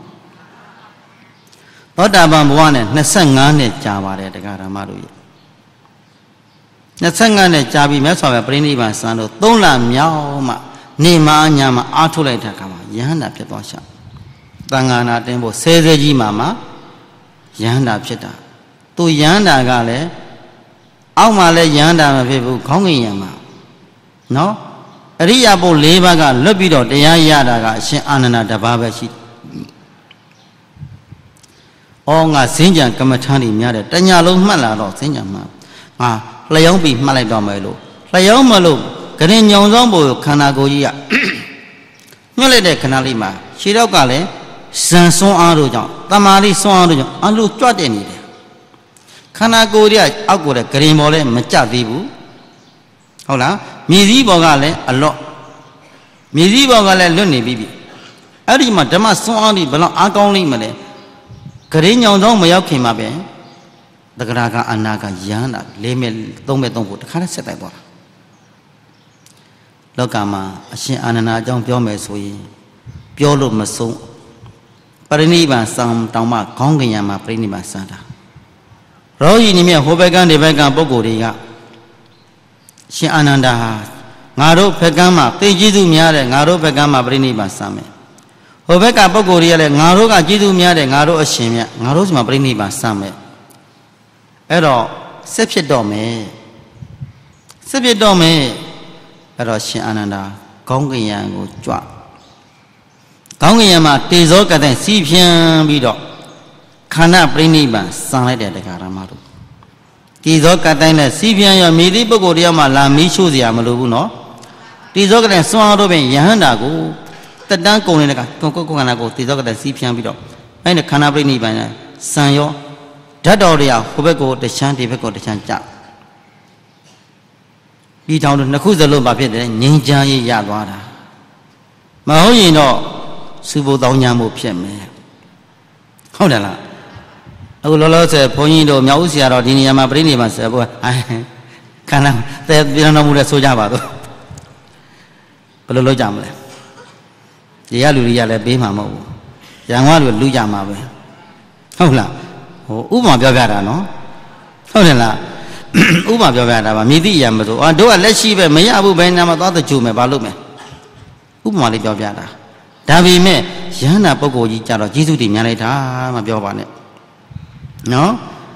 သောတာပန်ဘဝနဲ့နှစ်ဆယ့်ငါးနှစ်ကြာပါတယ်တရားဓမ္မတို့ရဲ့နှစ်ဆယ့်ငါးနှစ်ကြာပြီးမြတ်စွာဘုရားပြိဋိဘံစံလို့သုံးလမြောက်မှနေမညာမှာအားထုတ်လိုက်တဲ့အခါမှာယဟန္တာဖြစ်သွားရှာသံဃာနာတင်းဖို့ဆဲဆဲကြီးမှာမှာယန္တာဖြစ်တာသူယန္တာကလည်းအောက်မှာလည်းယန္တာမဖြစ်ဘူးခေါင်းငင်ရမှာနော်အရိယာပုတ်၄ပါးကလွတ်ပြီးတော့တရားရတာကအရှင်အာနန္ဒာတပါးပဲရှိအော်ငါစင်ကြံကမ္မထာနေများတယ်တညာလုံးမှတ်လာတော့စင်ကြံမှာငါလျောင်းပြီးမှတ်လိုက်တော့မယ်လို့လျောင်းမလို့ဂရင်ညောင်ဆောင်ဖို့ခန္ဓာကိုယ်ကြီးကညှက်လိုက်တဲ့ခဏလေးမှာခြေတော့ကလည်းဇန်စွန်းအားတို့ကြောင့်တမာရီစွန်းအားတို့ကြောင့်အလိုကြွတဲ့နေတယ်ခန္ဓာကိုယ်ကြီးအောက်ကိုလည်းဂရင်ပေါ်လည်းမကြသေးဘူးဟုတ်လားမြေစည်းပေါ်ကလည်းအလော့မြေစည်းပေါ်ကလည်းလွတ်နေပြီပြီအဲ့ဒီမှာဓမ္မစွန်းအားဒီဘလောက်အားကောင်းလိမ့်မလဲဂရင်ညောင်ဆောင်မရောက်ခင်မှာပဲတဂရကအနာကယန္တာလေးမဲ့သုံးမဲ့သုံးဖို့တခါတည်းဆက်တိုက်သွားတာလောကမှာအရှင်အာနန္ဒာအကြောင်းပြောမယ်ဆိုရင်ပြောလို့မဆုံးပရိနိဗ္ဗာန်ဆောင်တောင်မှခေါင်းကင်ရမှာပရိနိဗ္ဗာန်စံတာရောဟိနိမြဟိုဘက်ကဒီဘက်ကပုဂ္ဂိုလ်တွေကရှင်အာနန္ဒာဟာငါတို့ဘက်ကမှာသိကျေးဇူးများတယ်ငါတို့ဘက်ကမှာပရိနိဗ္ဗာန်စံမယ်ဟိုဘက်ကပုဂ္ဂိုလ်တွေကလည်းငါတို့ကကျေးဇူးများတယ်ငါတို့အရှင်မြတ်ငါတို့စီမှာပရိနိဗ္ဗာန်စံမယ်အဲ့တော့ဆက်ဖြစ်တော့မယ်ဆက်ဖြစ်တော့မယ်အဲ့တော့ရှင်အာနန္ဒာခေါင်းကင်ရကိုကြွကောင်းကင်ယံမှာတေဇောကတဲ့စီးဖြန်းပြီးတော့ခန္ဓာပြိဋိဘံစံလိုက်တဲ့တရားဓမ္မတို့တေဇောကတဲ့နဲ့စီးဖြန်းရမိသည့်ပုဂ္ဂိုလ်တယောက်မှလာမီးရှို့เสียမလိုဘူးနော်တေဇောကတဲ့စွမ်းအားတို့ပင်ယဟန္တာကိုတတန်းကုန်နေတဲ့ကကိုကိုခန္ဓာကိုတေဇောကတဲ့စီးဖြန်းပြီးတော့အဲ့ဒီခန္ဓာပြိဋိဘံနဲ့စံရောဓာတ်တော်တွေကဟိုဘက်ကိုတချမ်းဒီဘက်ကိုတချမ်းကြပြီးတောင်တို့နှစ်ခုစလုံးပါဖြစ်တယ်ငြိမ်းချမ်းရေးရသွားတာမဟုတ်ရင်တော့စူဘုတောင်းညာမှုဖြစ်မယ်ဟုတ်တယ်လားအခုလောလောဆယ်ဘုန်းကြီးတို့မြောက်ဦးဆရာတော်ဒီနေရာမှာပြိဋိဘံဆက်ဖို့အဲခန္ဓာတဲ့ပြန်တော်မူတဲ့ဆိုကြပါတော့ဘယ်လိုလုပ်ကြမလဲဒီရလူတွေကလည်းပေးမှာမဟုတ်ဘူးရန်ကုန်ကလူကြမှာပဲဟုတ်လားဟိုဥပမာပြောပြတာနော်ဟုတ်တယ်လားဥပမာပြောပြတာပါမြည်သည့်အရာမဆိုအာတို့ကလက်ရှိပဲမရဘူးဘယ်နာမှာသွားတကြုံမယ်ဘာလုပ်မယ်ဥပမာလေးပြောပြတာဒါပေမဲ့ယဟန္တာပုဂ္ဂိုလ်ကြီးကြတော့ကျေးဇူးတွေများလိုက်တာမပြောပါနဲ့နော်ဘာ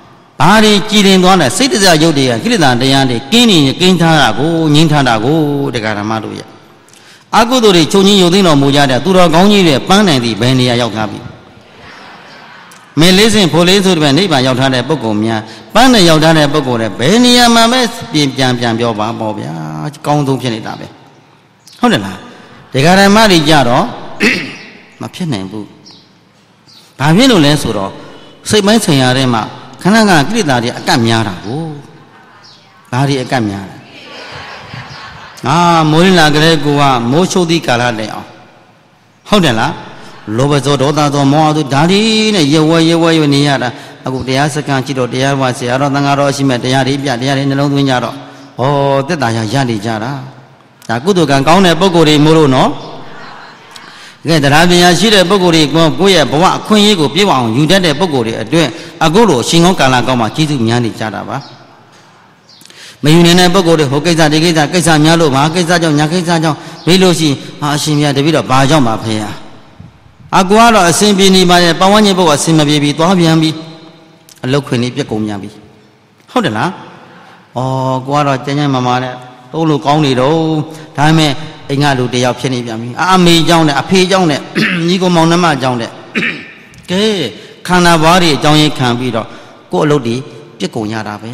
ဘာတွေကြည်တင်သွားလဲစိတ်တရားရုပ်တွေကကိလေသာတရားတွေကင်းနေကင်းထားတာကိုငြင်းထားတာကိုတရားဓမ္မတို့ရဲ့အကုသိုလ်တွေချုပ်ငြင်းယုံသိတော်မူကြတဲ့သူတော်ကောင်းကြီးတွေပန်းနိုင်သည့်ဘယ်နေရာရောက်ထားပြီမင်းလေးစင်ဖိုလေးဆိုတဲ့နိဗ္ဗာန်ရောက်ထားတဲ့ပုဂ္ဂိုလ်များပန်းနဲ့ရောက်ထားတဲ့ပုဂ္ဂိုလ်တွေဘယ်နေရာမှာပဲပြန်ပြန်ပြန်ပြောပါပေါ့ဗျာကောင်းဆုံးဖြစ်နေတာပဲဟုတ်တယ်လားတရားဓမ္မတွေကြတော့မဖြစ်နိုင်ဘူးဘာဖြစ်လို့လဲဆိုတော့စိတ်ပိုင်းဆိုင်ရာထဲမှာခဏခဏကိလေသာတွေအကတ်များတာကိုဘာတွေအကတ်များလဲအာမိုးရလာကြတဲ့ကိုကမိုးချုပ်သည့်ကာလတည်းအောင်ဟုတ်တယ်လားလောဘဇောဒေါသဇောမောဟဇောဓာတိနဲ့ရေဝဲရေဝဲရနေရတာအခုတရားစကန်ကြည့်တော့တရားဝါဆရာတော်သံဃာတော်ရှိမဲ့တရားတွေပြတရားတွေနှလုံးသွင်းကြတော့ဩတက်တာရရနေကြတာဒါကုသိုလ်ကံကောင်းတဲ့ပုဂ္ဂိုလ်တွေမို့လို့နော်ကဲတရားပညာရှိတဲ့ပုဂ္ဂိုလ်တွေကိုယ့်ရဲ့ဘဝအခွင့်အရေးကိုပြည့်ဝအောင်ယူတတ်တဲ့ပုဂ္ဂိုလ်တွေအတွင်းအခုလိုရှင်ကောင်းကာလကောင်းမှာကျေးဇူးများနေကြတာပါမယူနေတဲ့ပုဂ္ဂိုလ်တွေဟိုကိစ္စဒီကိစ္စကိစ္စများလို့ဘာကိစ္စကြောင့်ညာကိစ္စကြောင့်မေးလို့ရှိဟာအရှင်မြတ်တပည့်တော့ဘာကြောင့်ပါဖေဟာအကူကတော့အစဉ်ပြေနေပါရဲ့ပဝန်းကျင်ပုဂ္ဂိုလ်အစဉ်မပြေပြီးသွားပြန်ပြီးအလုတ်ခွင်လေးပြက်ကုန်ပြန်ပြီးဟုတ်တယ်လားဩကိုကတော့ကျန်းကျန်းမာမာနဲ့တုံးလို့ကောင်းနေတော့ဒါပေမဲ့အိမ်ကလူတယောက်ဖြစ်နေပြန်ပြီအမေเจ้าနဲ့အဖေเจ้าနဲ့ညီကောင်မောင်နှမเจ้าနဲ့ကဲခန္ဓာဘွားတွေအကြောင်းရင်းခံပြီးတော့ကို့အလုပ်တွေပြက်ကုန်ရတာပဲ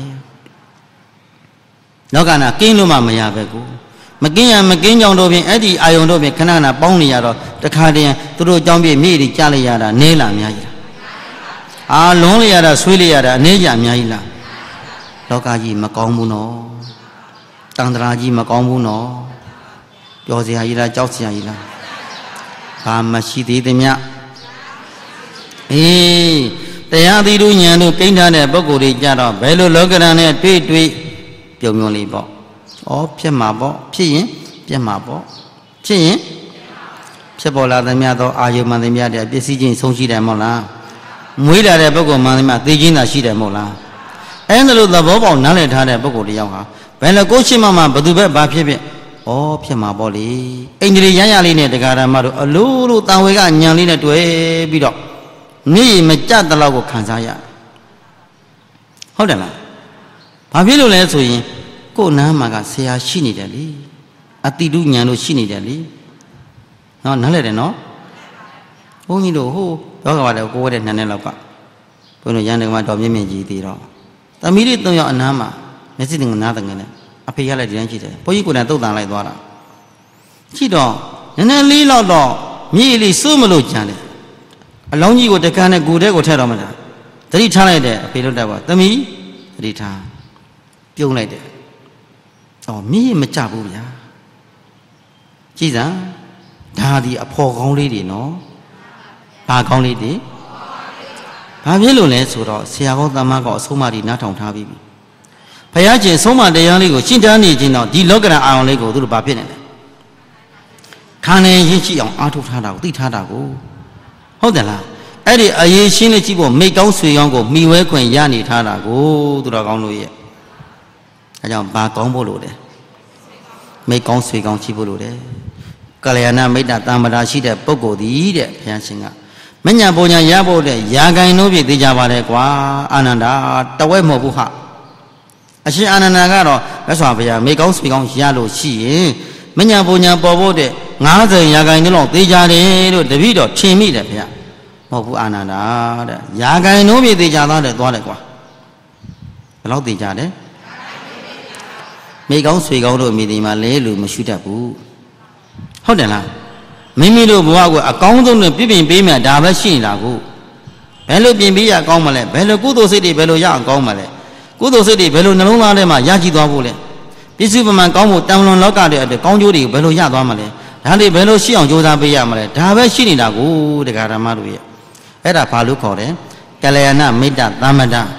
နောက်ကနာကင်းလို့မှမရပဲကိုမကင်းရမကင်းကြောင်တို့ဖြင့်အဲ့ဒီအာယုံတို့ဖြင့်ခဏခဏပေါင်းနေရတော့တခါတည်းသူတို့အကြောင်းပြည့်မြေတွေကြားလိုက်ရတာနဲလာအများကြီးလားအာလွန်လိုက်ရတာဆွေးလိုက်ရတာအနေကြအများကြီးလားလောကကြီးမကောင်းဘူးနော်တန်ត្រာကြီးမကောင်းဘူးနော်ပြောစရာကြီးလားကြောက်စရာကြီးလားဘာမရှိသေးသမျှအေးတရားသီးတို့ဉာဏ်တို့ကိန်းထားတဲ့ပုဂ္ဂိုလ်တွေကြတော့ဘယ်လိုလောကရန်နဲ့တွေ့တွေ့ပြုံပြုံလေးပေါ့ဩဖြစ်မှာပေါ့ဖြစ်ရင်ပြတ်မှာပေါ့ဖြစ်ရင်ဖြစ်ပေါ်လာသမျှသောအာယုမှန်သမျှတဲ့ပစ္စည်းချင်းဆုံးရှိတယ်မဟုတ်လားမွေးလာတဲ့ပုဂ္ဂိုလ်မှန်သမျှသိချင်းသာရှိတယ်မဟုတ်လားအဲ့ဒါလို့သဘောပေါက်နားလည်ထားတဲ့ပုဂ္ဂိုလ်တယောက်ဟာဘယ်လိုကိုရှိမှမှဘသူပဲဘာဖြစ်ဖြစ်ဩဖြစ်မှာပေါ့လေအိန္ဒြေရရလေးနဲ့တရားဓမ္မတို့အလိုလိုတန်ဝေကညံလေးနဲ့တွေ့ပြီးတော့မြေမကြတဲ့လောက်ကိုခံစားရဟုတ်တယ်လားဘာဖြစ်လို့လဲဆိုရင်ကိုယ်နားမှာကဆရာရှိနေတယ်လေအတိတုညာတို့ရှိနေတယ်လေနော်နားလဲတယ်နော်ဘုန်းကြီးတို့ဟိုတော့ကလည်းကိုယ်ရဲ့နှစ်နှစ်လောက်ကဘုန်းတော်ရန်တယ်ကမှတော်မြင့်မြင့်ကြီးသေးတော့သမီးလေး၃ယောက်အနားမှာမျက်စိတင်နားတငယ်နဲ့အဖေရလည်းဒီတိုင်းရှိတယ်ဘုန်းကြီးကိုယ်တိုင်တုတ်တန်လိုက်သွားတာကြည့်တော့နည်းနည်းလေးတော့တော့မြေလေးစိုးမလို့ကြံတယ်အလောင်းကြီးကိုတကန်းနဲ့ဂူထဲကိုထည့်တော့မှလားသတိထားလိုက်တယ်အဖေလို့တက်ပါသမီးသတိထားပြုံးလိုက်တယ်အော်မြေမကြဘူးဗျာကြည်စမ်းဒါဒီအဖော်ကောင်းလေးတွေနော်ဘာကောင်းလေးတွေဘာဖြစ်လို့လဲဆိုတော့ဆရာကောသမကောအဆုံးမတွေနားထောင်ထားပြီးပြီဘုရားရှင်ဆုံးမတရားလေးကိုရှင်းတာနေခြင်းတော့ဒီလောကရန်အာရုံလေးကိုသူတို့ဘာဖြစ်နေလဲခံနေရင်းရှိအောင်အားထုတ်ထားတာကိုသိထားတာကိုဟုတ်တယ်လားအဲ့ဒီအရေးရှင်းလေးကြည့်ဖို့မိကောင်းဆွေကောင်းကိုမိဝဲခွင့်ရနေထားတာကိုသူတော်ကောင်းတို့ရဲ့အဲကြောင့်ဘာကောင်းဖို့လို့လဲမိကောင်းဆွေကောင်းရှိဖို့လို့တယ်ကလျာဏမိတ်တာတမ္ပတာရှိတဲ့ပုဂ္ဂိုလ်ဒီတဲ့ဘုရားရှင်ကမညာပုံညာရဖို့တဲ့ယာဂိုင်တို့ပြည့်သေးကြပါလေကွာအာနန္ဒာတဝဲမဟုတ်ဘူးဟာအရှင်အာနန္ဒာကတော့မြတ်စွာဘုရားမိကောင်းဆွေကောင်းရလို့ရှိရင်မညာပုံညာပေါ်ဖို့တဲ့ငါးဆယ်ယာဂိုင်တို့လောက်သေးကြတယ်လို့တပည့်တော်ထင်မိတယ်ဘုရားမဟုတ်ဘူးအာနန္ဒာတဲ့ယာဂိုင်တို့ပြည့်သေးကြသားတဲ့သွားတယ်ကွာဘယ်လောက်သေးကြတယ်မိကောင်းဆွေကောင်းတို့မိဒီမှာလဲလို့မရှိတတ်ဘူးဟုတ်တယ်လားမိမိတို့ဘဝကိုအကောင်းဆုံးနဲ့ပြည့်ပြည့်ပေးမြတ်ဒါပဲရှိနေတာကိုဘယ်လိုပြင်ပေးရကောင်းမလဲဘယ်လိုကုသိုလ်စိတ်တွေဘယ်လိုရအောင်ကောင်းမလဲကုသိုလ်စိတ်တွေဘယ်လိုနှလုံးသားထဲမှာရရှိသွားဖို့လဲပြည့်စုံပမာကောင်းဖို့တန်လွန်လောကတွေအတွက်ကောင်းကျိုးတွေကိုဘယ်လိုရသွားမလဲဒါတွေဘယ်လိုရှိအောင်ကြိုးစားပေးရမလဲဒါပဲရှိနေတာကိုတရားဓမ္မတို့ရဲ့အဲ့ဒါဘာလို့ခေါ်တယ်ကလျာဏမိတ်တသမ္မတာ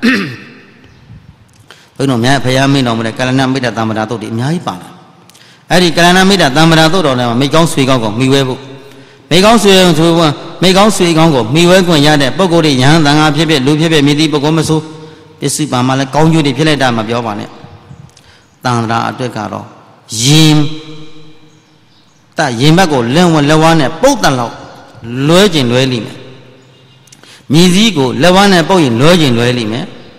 ဘုန်းတော်များဖရာမင်းတော်မလဲကလျာဏမိတ်တသမ္မတာတို့ဒီအများကြီးပါလာအဲ့ဒီကလျာဏမိတ်တသမ္မတာတို့တော်လည်းမိကောင်းဆွေကောင်းကိုမိဝဲဖို့မိကောင်းဆွေဆိုမိကောင်းဆွေကောင်းကိုမိဝဲခွင့်ရတဲ့ပုဂ္ဂိုလ်တွေယဟန်သံဃာဖြစ်ဖြစ်လူဖြစ်ဖြစ်မိသည့်ပုဂ္ဂိုလ်မဆိုပစ္စည်းပါမှလည်းကောင်းကျိုးတွေဖြစ်လိုက်တာမပြောပါနဲ့တန်ត្រာအတွက်ကတော့ယင်တရင်ဘက်ကိုလက်ဝလက်ဝါးနဲ့ပုတ်တန်လောက်လွဲကျင်လွဲလိမ့်မယ်မြည်စည်းကိုလက်ဝါးနဲ့ပုတ်ရင်လွဲကျင်လွဲလိမ့်မယ်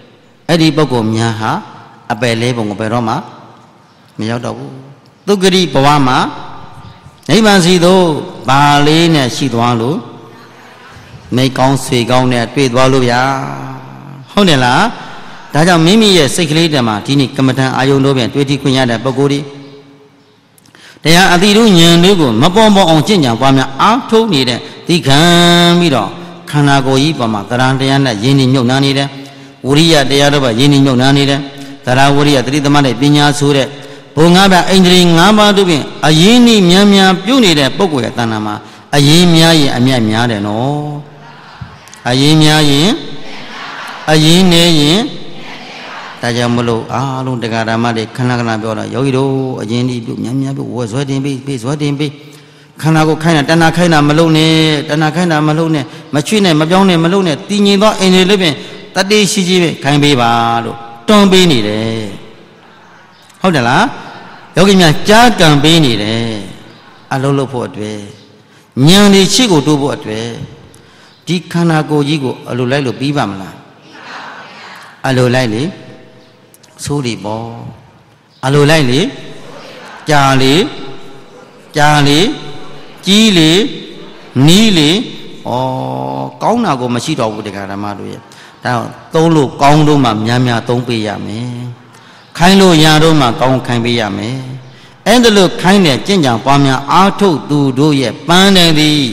အဲ့ဒီပုဂ္ဂိုလ်များဟာအပယ်လေးပုံကိုဘယ်တော့မှမရောက်တော့ဘူးသုဂတိဘဝမှာနိဗ္ဗာန်စီသို့ဘာလေးနဲ့ရှိသွားလို့မိကောင်းဆွေကောင်းနဲ့တွေ့သွားလို့ဗျာဟုတ်တယ်လားဒါကြောင့်မိမိရဲ့စိတ်ကလေးတည်းမှာဒီနေ့ကမ္မထံအာယုံတို့ပြန်တွေ့ထိခွင့်ရတဲ့ပုဂ္ဂိုလ်တွေတရားအတိတို့ဉာဏ်တို့ကိုမပေါ်ပေါ်အောင်ကျင့်ကြံပွားများအားထုတ်နေတဲ့ဒီခံပြီးတော့ခန္ဓာကိုယ်ကြီးပေါ်မှာသရံတရားနဲ့ယဉ်ညညုတ်နှံနေတယ်ဝိရိယတရားတို့ပဲယဉ်ညညုတ်နှံနေတယ်သရဝိရိယသတိသမနဲ့ပညာဆိုတဲ့ဘုံငါးပါးအိန္ဒြေငါးပါးတို့ဖြင့်အရင်းနှီးများများပြုနေတဲ့ပုဂ္ဂိုလ်ရဲ့တဏ္ဍာမှာအရင်းများရင်အမြတ်များတယ်နော်အရင်းများရင်အရင်းနေရင်ဒါကြောင့်မလို့အားလုံးတရားဓမ္မတွေခဏခဏပြောတော့ယောဂီတို့အရင်ဒီပြုများများပြုဝယ်ဇွဲတင်ပြီးပြီးဇွဲတင်ပြီးခန္ဓာကိုခိုင်းတာတဏှာခိုင်းတာမလုပ်နဲ့တဏှာခိုင်းတာမလုပ်နဲ့မချွေးနဲ့မပြောင်းနဲ့မလုပ်နဲ့တည်ငြိမ်သောအိမ်တွေလေးဖြင့်တတိရှိရှိပဲခိုင်းပေးပါလို့တွန်းပေးနေတယ်ဟုတ်တယ်လားယောဂီများကြားကံပေးနေတယ်အလုံးလို့ဖို့အတွက်ဉာဏ်တွေရှိကိုတိုးဖို့အတွက်ဒီခန္ဓာကိုယ်ကြီးကိုအလိုလိုက်လို့ပြီးပါမလားအလိုလိုက်လေဆိုးတယ်ပေါ့အလိုလိုက်လေကြာလေကြာလေကြီးလေနီးလေဩကောင်းတာကိုမရှိတော့ဘူးတရားဓမ္မတို့ရဲ့ဒါသုံးလို့ကောင်းလို့မှများများသုံးပေးရမယ်ခိုင်းလို့ရတော့မှကောင်းခိုင်းပေးရမယ်အဲ့ဒါလို့ခိုင်းတဲ့ကျင့်ကြံပွားများအားထုတ်သူတို့ရဲ့ပန်းတယ်သည်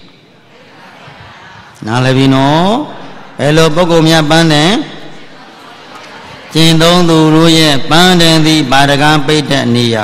နားလည်ပြီနော်ဘယ်လိုပုဂ္ဂိုလ်များပန်းတယ်ကျင့်သုံးသူတို့ရဲ့ပန်းတယ်သည်ပါရကံပိတ်တဲ့နေရာ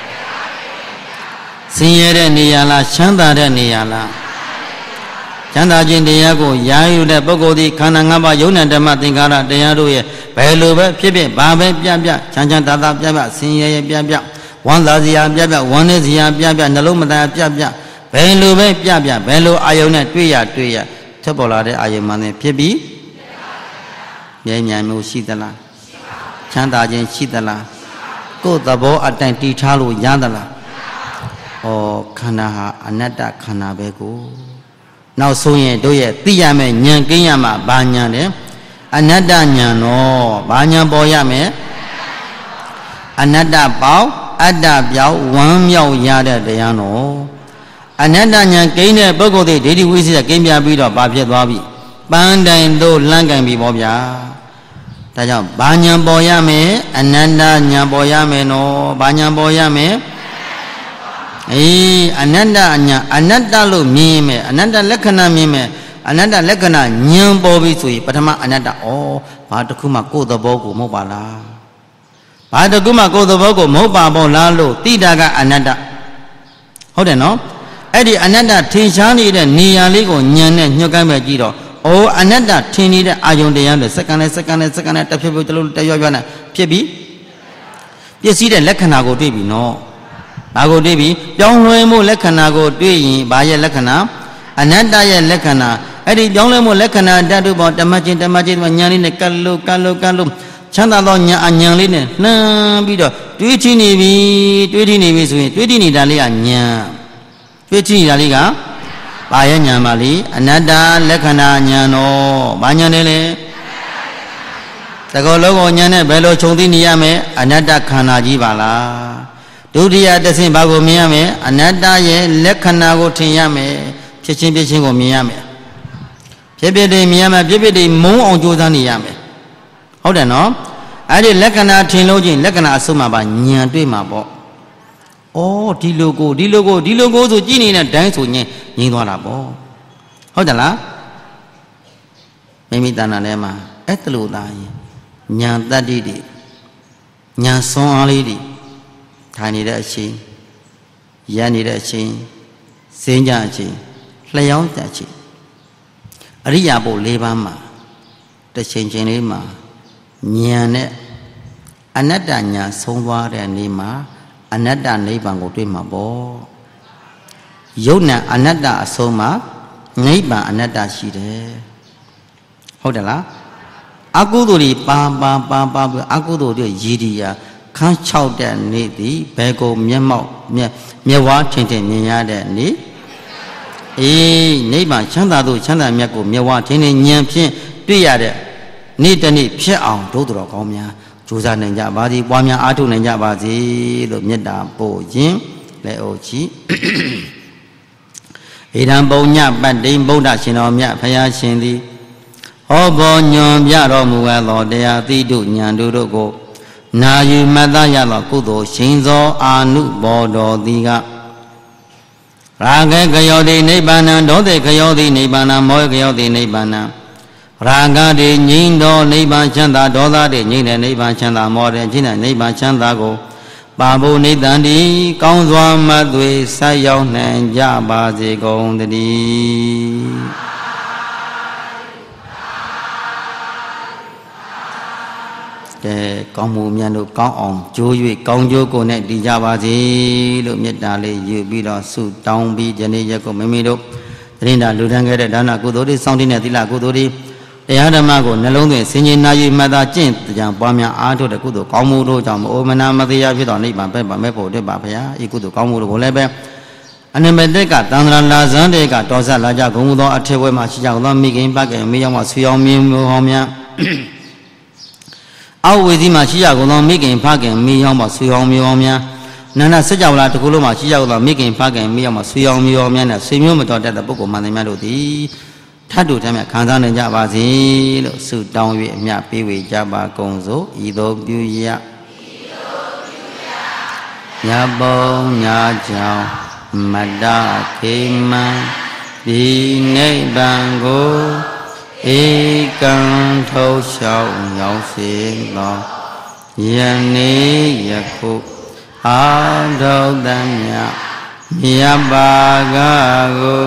ဆင်းရဲတဲ့နေရာလားချမ်းသာတဲ့နေရာလားချမ်းသာခြင်းတရားကိုယာယူတဲ့ပုဂ္ဂိုလ်သည်ခန္ဓာ၅ပါးယုံနဲ့ဓမ္မသင်္ခါရတရားတို့ရဲ့ဘယ်လိုပဲဖြစ်ဖြစ်ဘာပဲပြပြချမ်းချမ်းသာသာပြပြဆင်းရဲရဲပြပြဝမ်းသာစရာပြပြဝမ်းနည်းစရာပြပြနှလုံးမသားပြပြဘယ်လိုပဲပြပြဘယ်လိုအာယုံနဲ့တွေ့ရတွေ့ရထပ်ပေါ်လာတဲ့အာယုံမှနဲ့ဖြစ်ပြီးမြဲမြံမှုရှိသလားချမ်းသာခြင်းရှိသလားကိုယ်သဘောအတိုင်းတည်ထားလို့ရသလားဩခန္ဓာဟာအနတ္တခန္ဓာပဲကိုနောက်ဆုံးရင်တို့ရဲ့သိရမယ်ဉာဏ်ကင်းရမှာဘာဉာဏ်လဲအနတ္တဉာဏ်တော့ဘာဉာဏ်ပေါ်ရမယ်အနတ္တပေါင်းအတ္တပြောင်းဝမ်းမြောက်ရတဲ့တရားတော်အနတ္တဉာဏ်ကိန်းတဲ့ပုဂ္ဂိုလ်တွေဒိဋ္ဌိဝိသေသကိန်းပြပြီးတော့ဘာဖြစ်သွားပြီပန်းတိုင်တို့လန့်ကန်ပြီပေါ့ဗျာဒါကြောင့်ဘာဉာဏ်ပေါ်ရမယ်အနတ္တဉာဏ်ပေါ်ရမယ်နော်ဘာဉာဏ်ပေါ်ရမယ်အေးအနတ္တဉာဏ်အနတ္တလို့မြင်မယ်အနတ္တလက္ခဏာမြင်မယ်အနတ္တလက္ခဏာဉာဏ်ပေါ်ပြီဆိုရင်ပထမအနတ္တဩဘာတစ်ခုမှကိုယ်သဘောကိုမဟုတ်ပါလားဘာတစ်ခုမှကိုယ်သဘောကိုမဟုတ်ပါဘောလားလို့တိတာကအနတ္တဟုတ်တယ်နော်အဲ့ဒီအနတ္တထင်ရှားနေတဲ့နေရာလေးကိုဉာဏ်နဲ့ညှို့ကိုင်းပဲကြည့်တော့ဩအနတ္တထင်နေတဲ့အာယုန်တရားတွေစက္ကန့်နဲ့စက္ကန့်နဲ့စက္ကန့်နဲ့တစ်ဖြည်းဖြည်းတလို့တရွရွနဲ့ဖြစ်ပြီးပစ္စည်းတဲ့လက္ခဏာကိုတွေ့ပြီနော်ဘာကိုတွေ့ပြီပြောင်းလဲမှုလက္ခဏာကိုတွေ့ရင်ဘာရဲ့လက္ခဏာအနတ္တရဲ့လက္ခဏာအဲ့ဒီပြောင်းလဲမှုလက္ခဏာဓာတ်တို့ပေါ်ဓမ္မချင်းဓမ္မချင်းဉာဏ်လေးနဲ့ကတ်လို့ကတ်လို့ကတ်လို့ချမ်းသာသောဉာဏ်အဉာဏ်လေးနဲ့နှမ်းပြီးတော့တွေးကြည့်နေပြီတွေးကြည့်နေပြီဆိုရင်တွေးကြည့်နေတာလေးကဉာဏ်တွေးကြည့်နေတာလေးကဘာရဲ့ဉာဏ်ပါလေအနတ္တလက္ခဏာဉာဏ်တော်ဘာဉာဏ်လဲလဲတကောလောကဉာဏ်နဲ့ဘယ်လိုခြုံသိနေရမလဲအနတ္တခန္ဓာကြီးပါလားဒုတိယတစ်ဆင့်ဘာကိုမြင်ရမလဲအနတ္တရဲ့လက္ခဏာကိုထင်ရမယ်ဖြစ်ချင်းဖြစ်ချင်းကိုမြင်ရမယ်ဖြစ်ဖြစ်တွေမြင်ရမယ်ဖြစ်ဖြစ်တွေမုန်းအောင်ကြိုးစားနေရမယ်ဟုတ်တယ်နော်အဲ့ဒီလက္ခဏာထင်လို့ချင်းလက္ခဏာအစုံမှာပါဉာဏ်တွေ့မှာပေါ့ဩဒီလိုကိုဒီလိုကိုဒီလိုကိုဆိုကြည့်နေတဲ့ဒိုင်းဆိုညင်ငြိမ်းသွားတာပေါ့ဟုတ်တယ်လားမိမိတဏ္ဍာထဲမှာအဲ့တလို့သားရင်ဉာဏ်တတ္တိတွေဉာဏ်စွမ်းအားလေးတွေထိုင်နေတဲ့အချိန်ရနေတဲ့အချိန်စင်းကြအချိန်လျှောင်းကြအချိန်အရိယာပု၄ပါးမှာတစ်ချိန်ချင်းလေးမှာဉာဏ်နဲ့အနတ္တဉာဏ်ဆုံးသွားတဲ့နေ့မှာအနတ္တနိဗ္ဗာန်ကိုတွေ့မှာပေါ့ယုတ်နံအနတ္တအဆုံးမှာနိဗ္ဗာန်အနတ္တရှိတယ်ဟုတ်တယ်လားအကုသိုလ်တွေပါပါပါပါအကုသိုလ်တွေရည်တည်ရာခန်း၆တဲ့နေ့သည်ဘယ်ကိုမျက်မှောက်မျက်မျက်ဝါးထင်ထင်မြင်ရတဲ့နေ့အေးနိဗ္ဗာန်ချမ်းသာသောချမ်းသာမြတ်ကိုမျက်ဝါးထင်ထင်ဉာဏ်ဖြင့်တွေ့ရတဲ့နေ့တနေ့ဖြစ်အောင်ဒုတော်ကောင်းများကြိုးစားနိုင်ကြပါသည်ပွားများအားထုတ်နိုင်ကြပါစေလို့မေတ္တာပို့ခြင်းလက်အိုချီဣဒံပုံညပတ္တိဗုဒ္ဓရှင်တော်မြတ်ဖရာရှင်သည်ဟောဘောညွန်ပြတော်မူသောတရားသီတုဉာဏ်တို့ကိုနာယူမှတ်သားရသောကုသိုလ်ရှင်သောအာနုဘောတော်သည်ကရာဂေကယောတိနိဗ္ဗာန်ဒေါသေကယောတိနိဗ္ဗာန်မောဟကယောတိနိဗ္ဗာန်ရာဂတိငြိမ်းတော်နိဗ္ဗာန်ချမ်းသာဒေါသတိငြိမ်းတဲ့နိဗ္ဗာန်ချမ်းသာမောဟတဲ့ငြိမ်းတဲ့နိဗ္ဗာန်ချမ်းသာကိုပါဘုနိတန်တိကောင်းစွာမသွေဆက်ရောက်နိုင်ကြပါစေကုန်သတည်းကဲကောင်းမှုများတို့ကောင်းအောင်ကြိုး၍ကောင်းကျိုးကိုနဲ့တည်ကြပါစေလို့မေတ္တာလေးယူပြီးတော့ဆုတောင်းပြီးယနေ့ရက်ကိုမိမိတို့တရင်တာလူထမ်းခဲ့တဲ့ဒါနကုသိုလ်တွေစောင့်တည်တဲ့သီလကုသိုလ်တွေတရားဓမ္မကိုနှလုံးသွင်းဆင်ခြင်နာယူမှတ်သားကျင့်ကြံပွားများအားထုတ်တဲ့ကုသိုလ်ကောင်းမှုတို့ကြောင့်အိုမနာမတရားဖြစ်တော်နိဗ္ဗာန်ပဲ့ပါမဲ့ဖို့တက်ပါဗျာဤကုသိုလ်ကောင်းမှုတို့ကိုလည်းပဲအနိမတက်ကတန္တရာလာဇန်တဲ့ကတော်ဆက်လာကြဂုံမှုသောအထေဝဲမှာရှိကြသောမိခင်ပကဲမိရောက်မှဆွေအောင်မြင်မိုးဟောင်းများအောက်ဝေစီမှာရှိကြကုန်သောမိခင်ဖခင်မိရောက်မှဆွေအောင်မျိုးအောင်များနန္ဒစัจ java လာတစ်ခုလုံးမှာရှိကြကုန်သောမိခင်ဖခင်မိရောက်မှဆွေအောင်မျိုးအောင်များနဲ့ဆွေမျိုးမတော်တတ်တဲ့ပုဂ္ဂိုလ်မှန်တယ်များတို့သည်ထတ်တူထမ်းမြခံစားနိုင်ကြပါစေလို့ဆုတောင်း၍အမြပေးဝေကြပါကုန်စို့ဤသို့ပြုရညာပုံညာကြောင့်မတ္တခေမံဒီနိဗ္ဗာန်ကိုဧကံထုတ်လျှောက်ရောက်စေသောယနေ့ယခုအာထုတ်တမ်းမြတ်မြတ်ပါကကို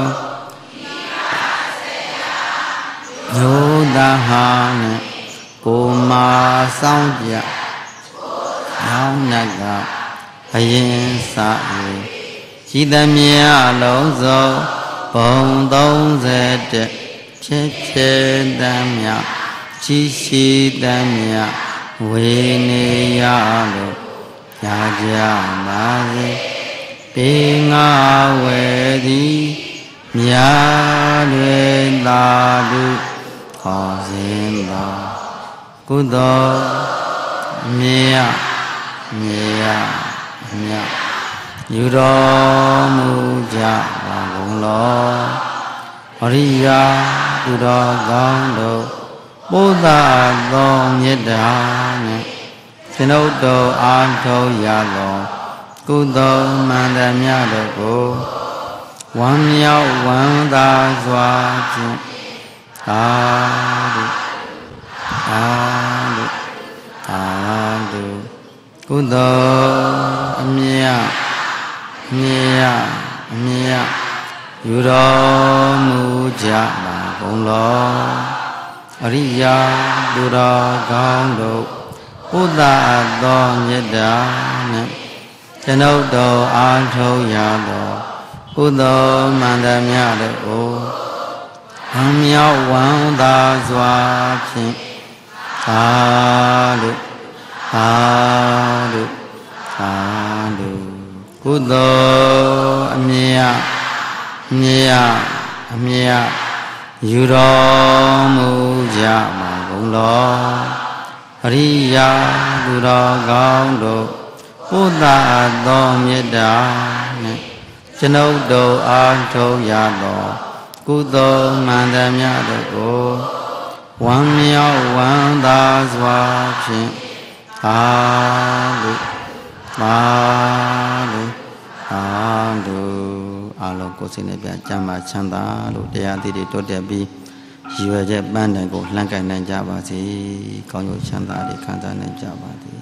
ယုဒဟာနဲ့ကိုမာဆောင်ကြရောင်းနကအရင်စ၍ရှိသမျှလုံးစုံဘုံသုံးဆယ်တက်ဖြစ်ဖြစ်တမ်းမြရှိရှိတမ်းမြဝေနေရလို့ရကြပါစေပေငါဝေသည်မြာတွေသာတုခေါ်စဉ်ပါကုသိုလ်မြတ်မြတ်မြတ်ယူတော်မူကြပါကုန်လောအရိယာသူတော်ကောင်းတို့ပို့သာသောမေတ္တာနဲ့ကျွန်ုပ်တို့အားထုတ်ရသောကုသိုလ်မှန်သမျှတို့ကိုဝမ်းမြောက်ဝမ်းသာစွာဖြင့်သာဓုသာဓုသာဓုကုသိုလ်အမြတ်မြတ်အမြတ်ယူတော်မူကြပါကုန်လောအရိယာသူတော်ကောင်းတို့ဘုဒ္ဓသောမေတ္တာနဲ့ကျွန်ုပ်တို့အားထုတ်ရသောကုသိုလ်မှန်သမျှတို့ကိုဝမ်းမြောက်ဝမ်းသာစွာဖြင့်သာဓုသာဓုသာဓုကုသိုလ်အမြတ်မြတ်အမြတ်ယူတော်မူကြပါကုန်လောအရိယာသူတော်ကောင်းတို့ဘုဒ္ဓသောမေတ္တာနဲ့ကျွန်ုပ်တို့အားထုတ်ရသောကုသိုလ်မှန်သမျှတို့ကိုဝမ်းမြောက်ဝမ်းသာစွာဖြင့်သာဓုသာဓုသာဓုအလုံးကိုယ်စိတ်နဲ့ပြန်ကြမ်းပါချမ်းသာလို့တရားသီးတွေတိုးတက်ပြီးရည်ရွယ်ချက်ပန်းတိုင်ကိုလှမ်းကင်နိုင်ကြပါစေကောင်းကျိုးချမ်းသာတွေခံစားနိုင်ကြပါစေ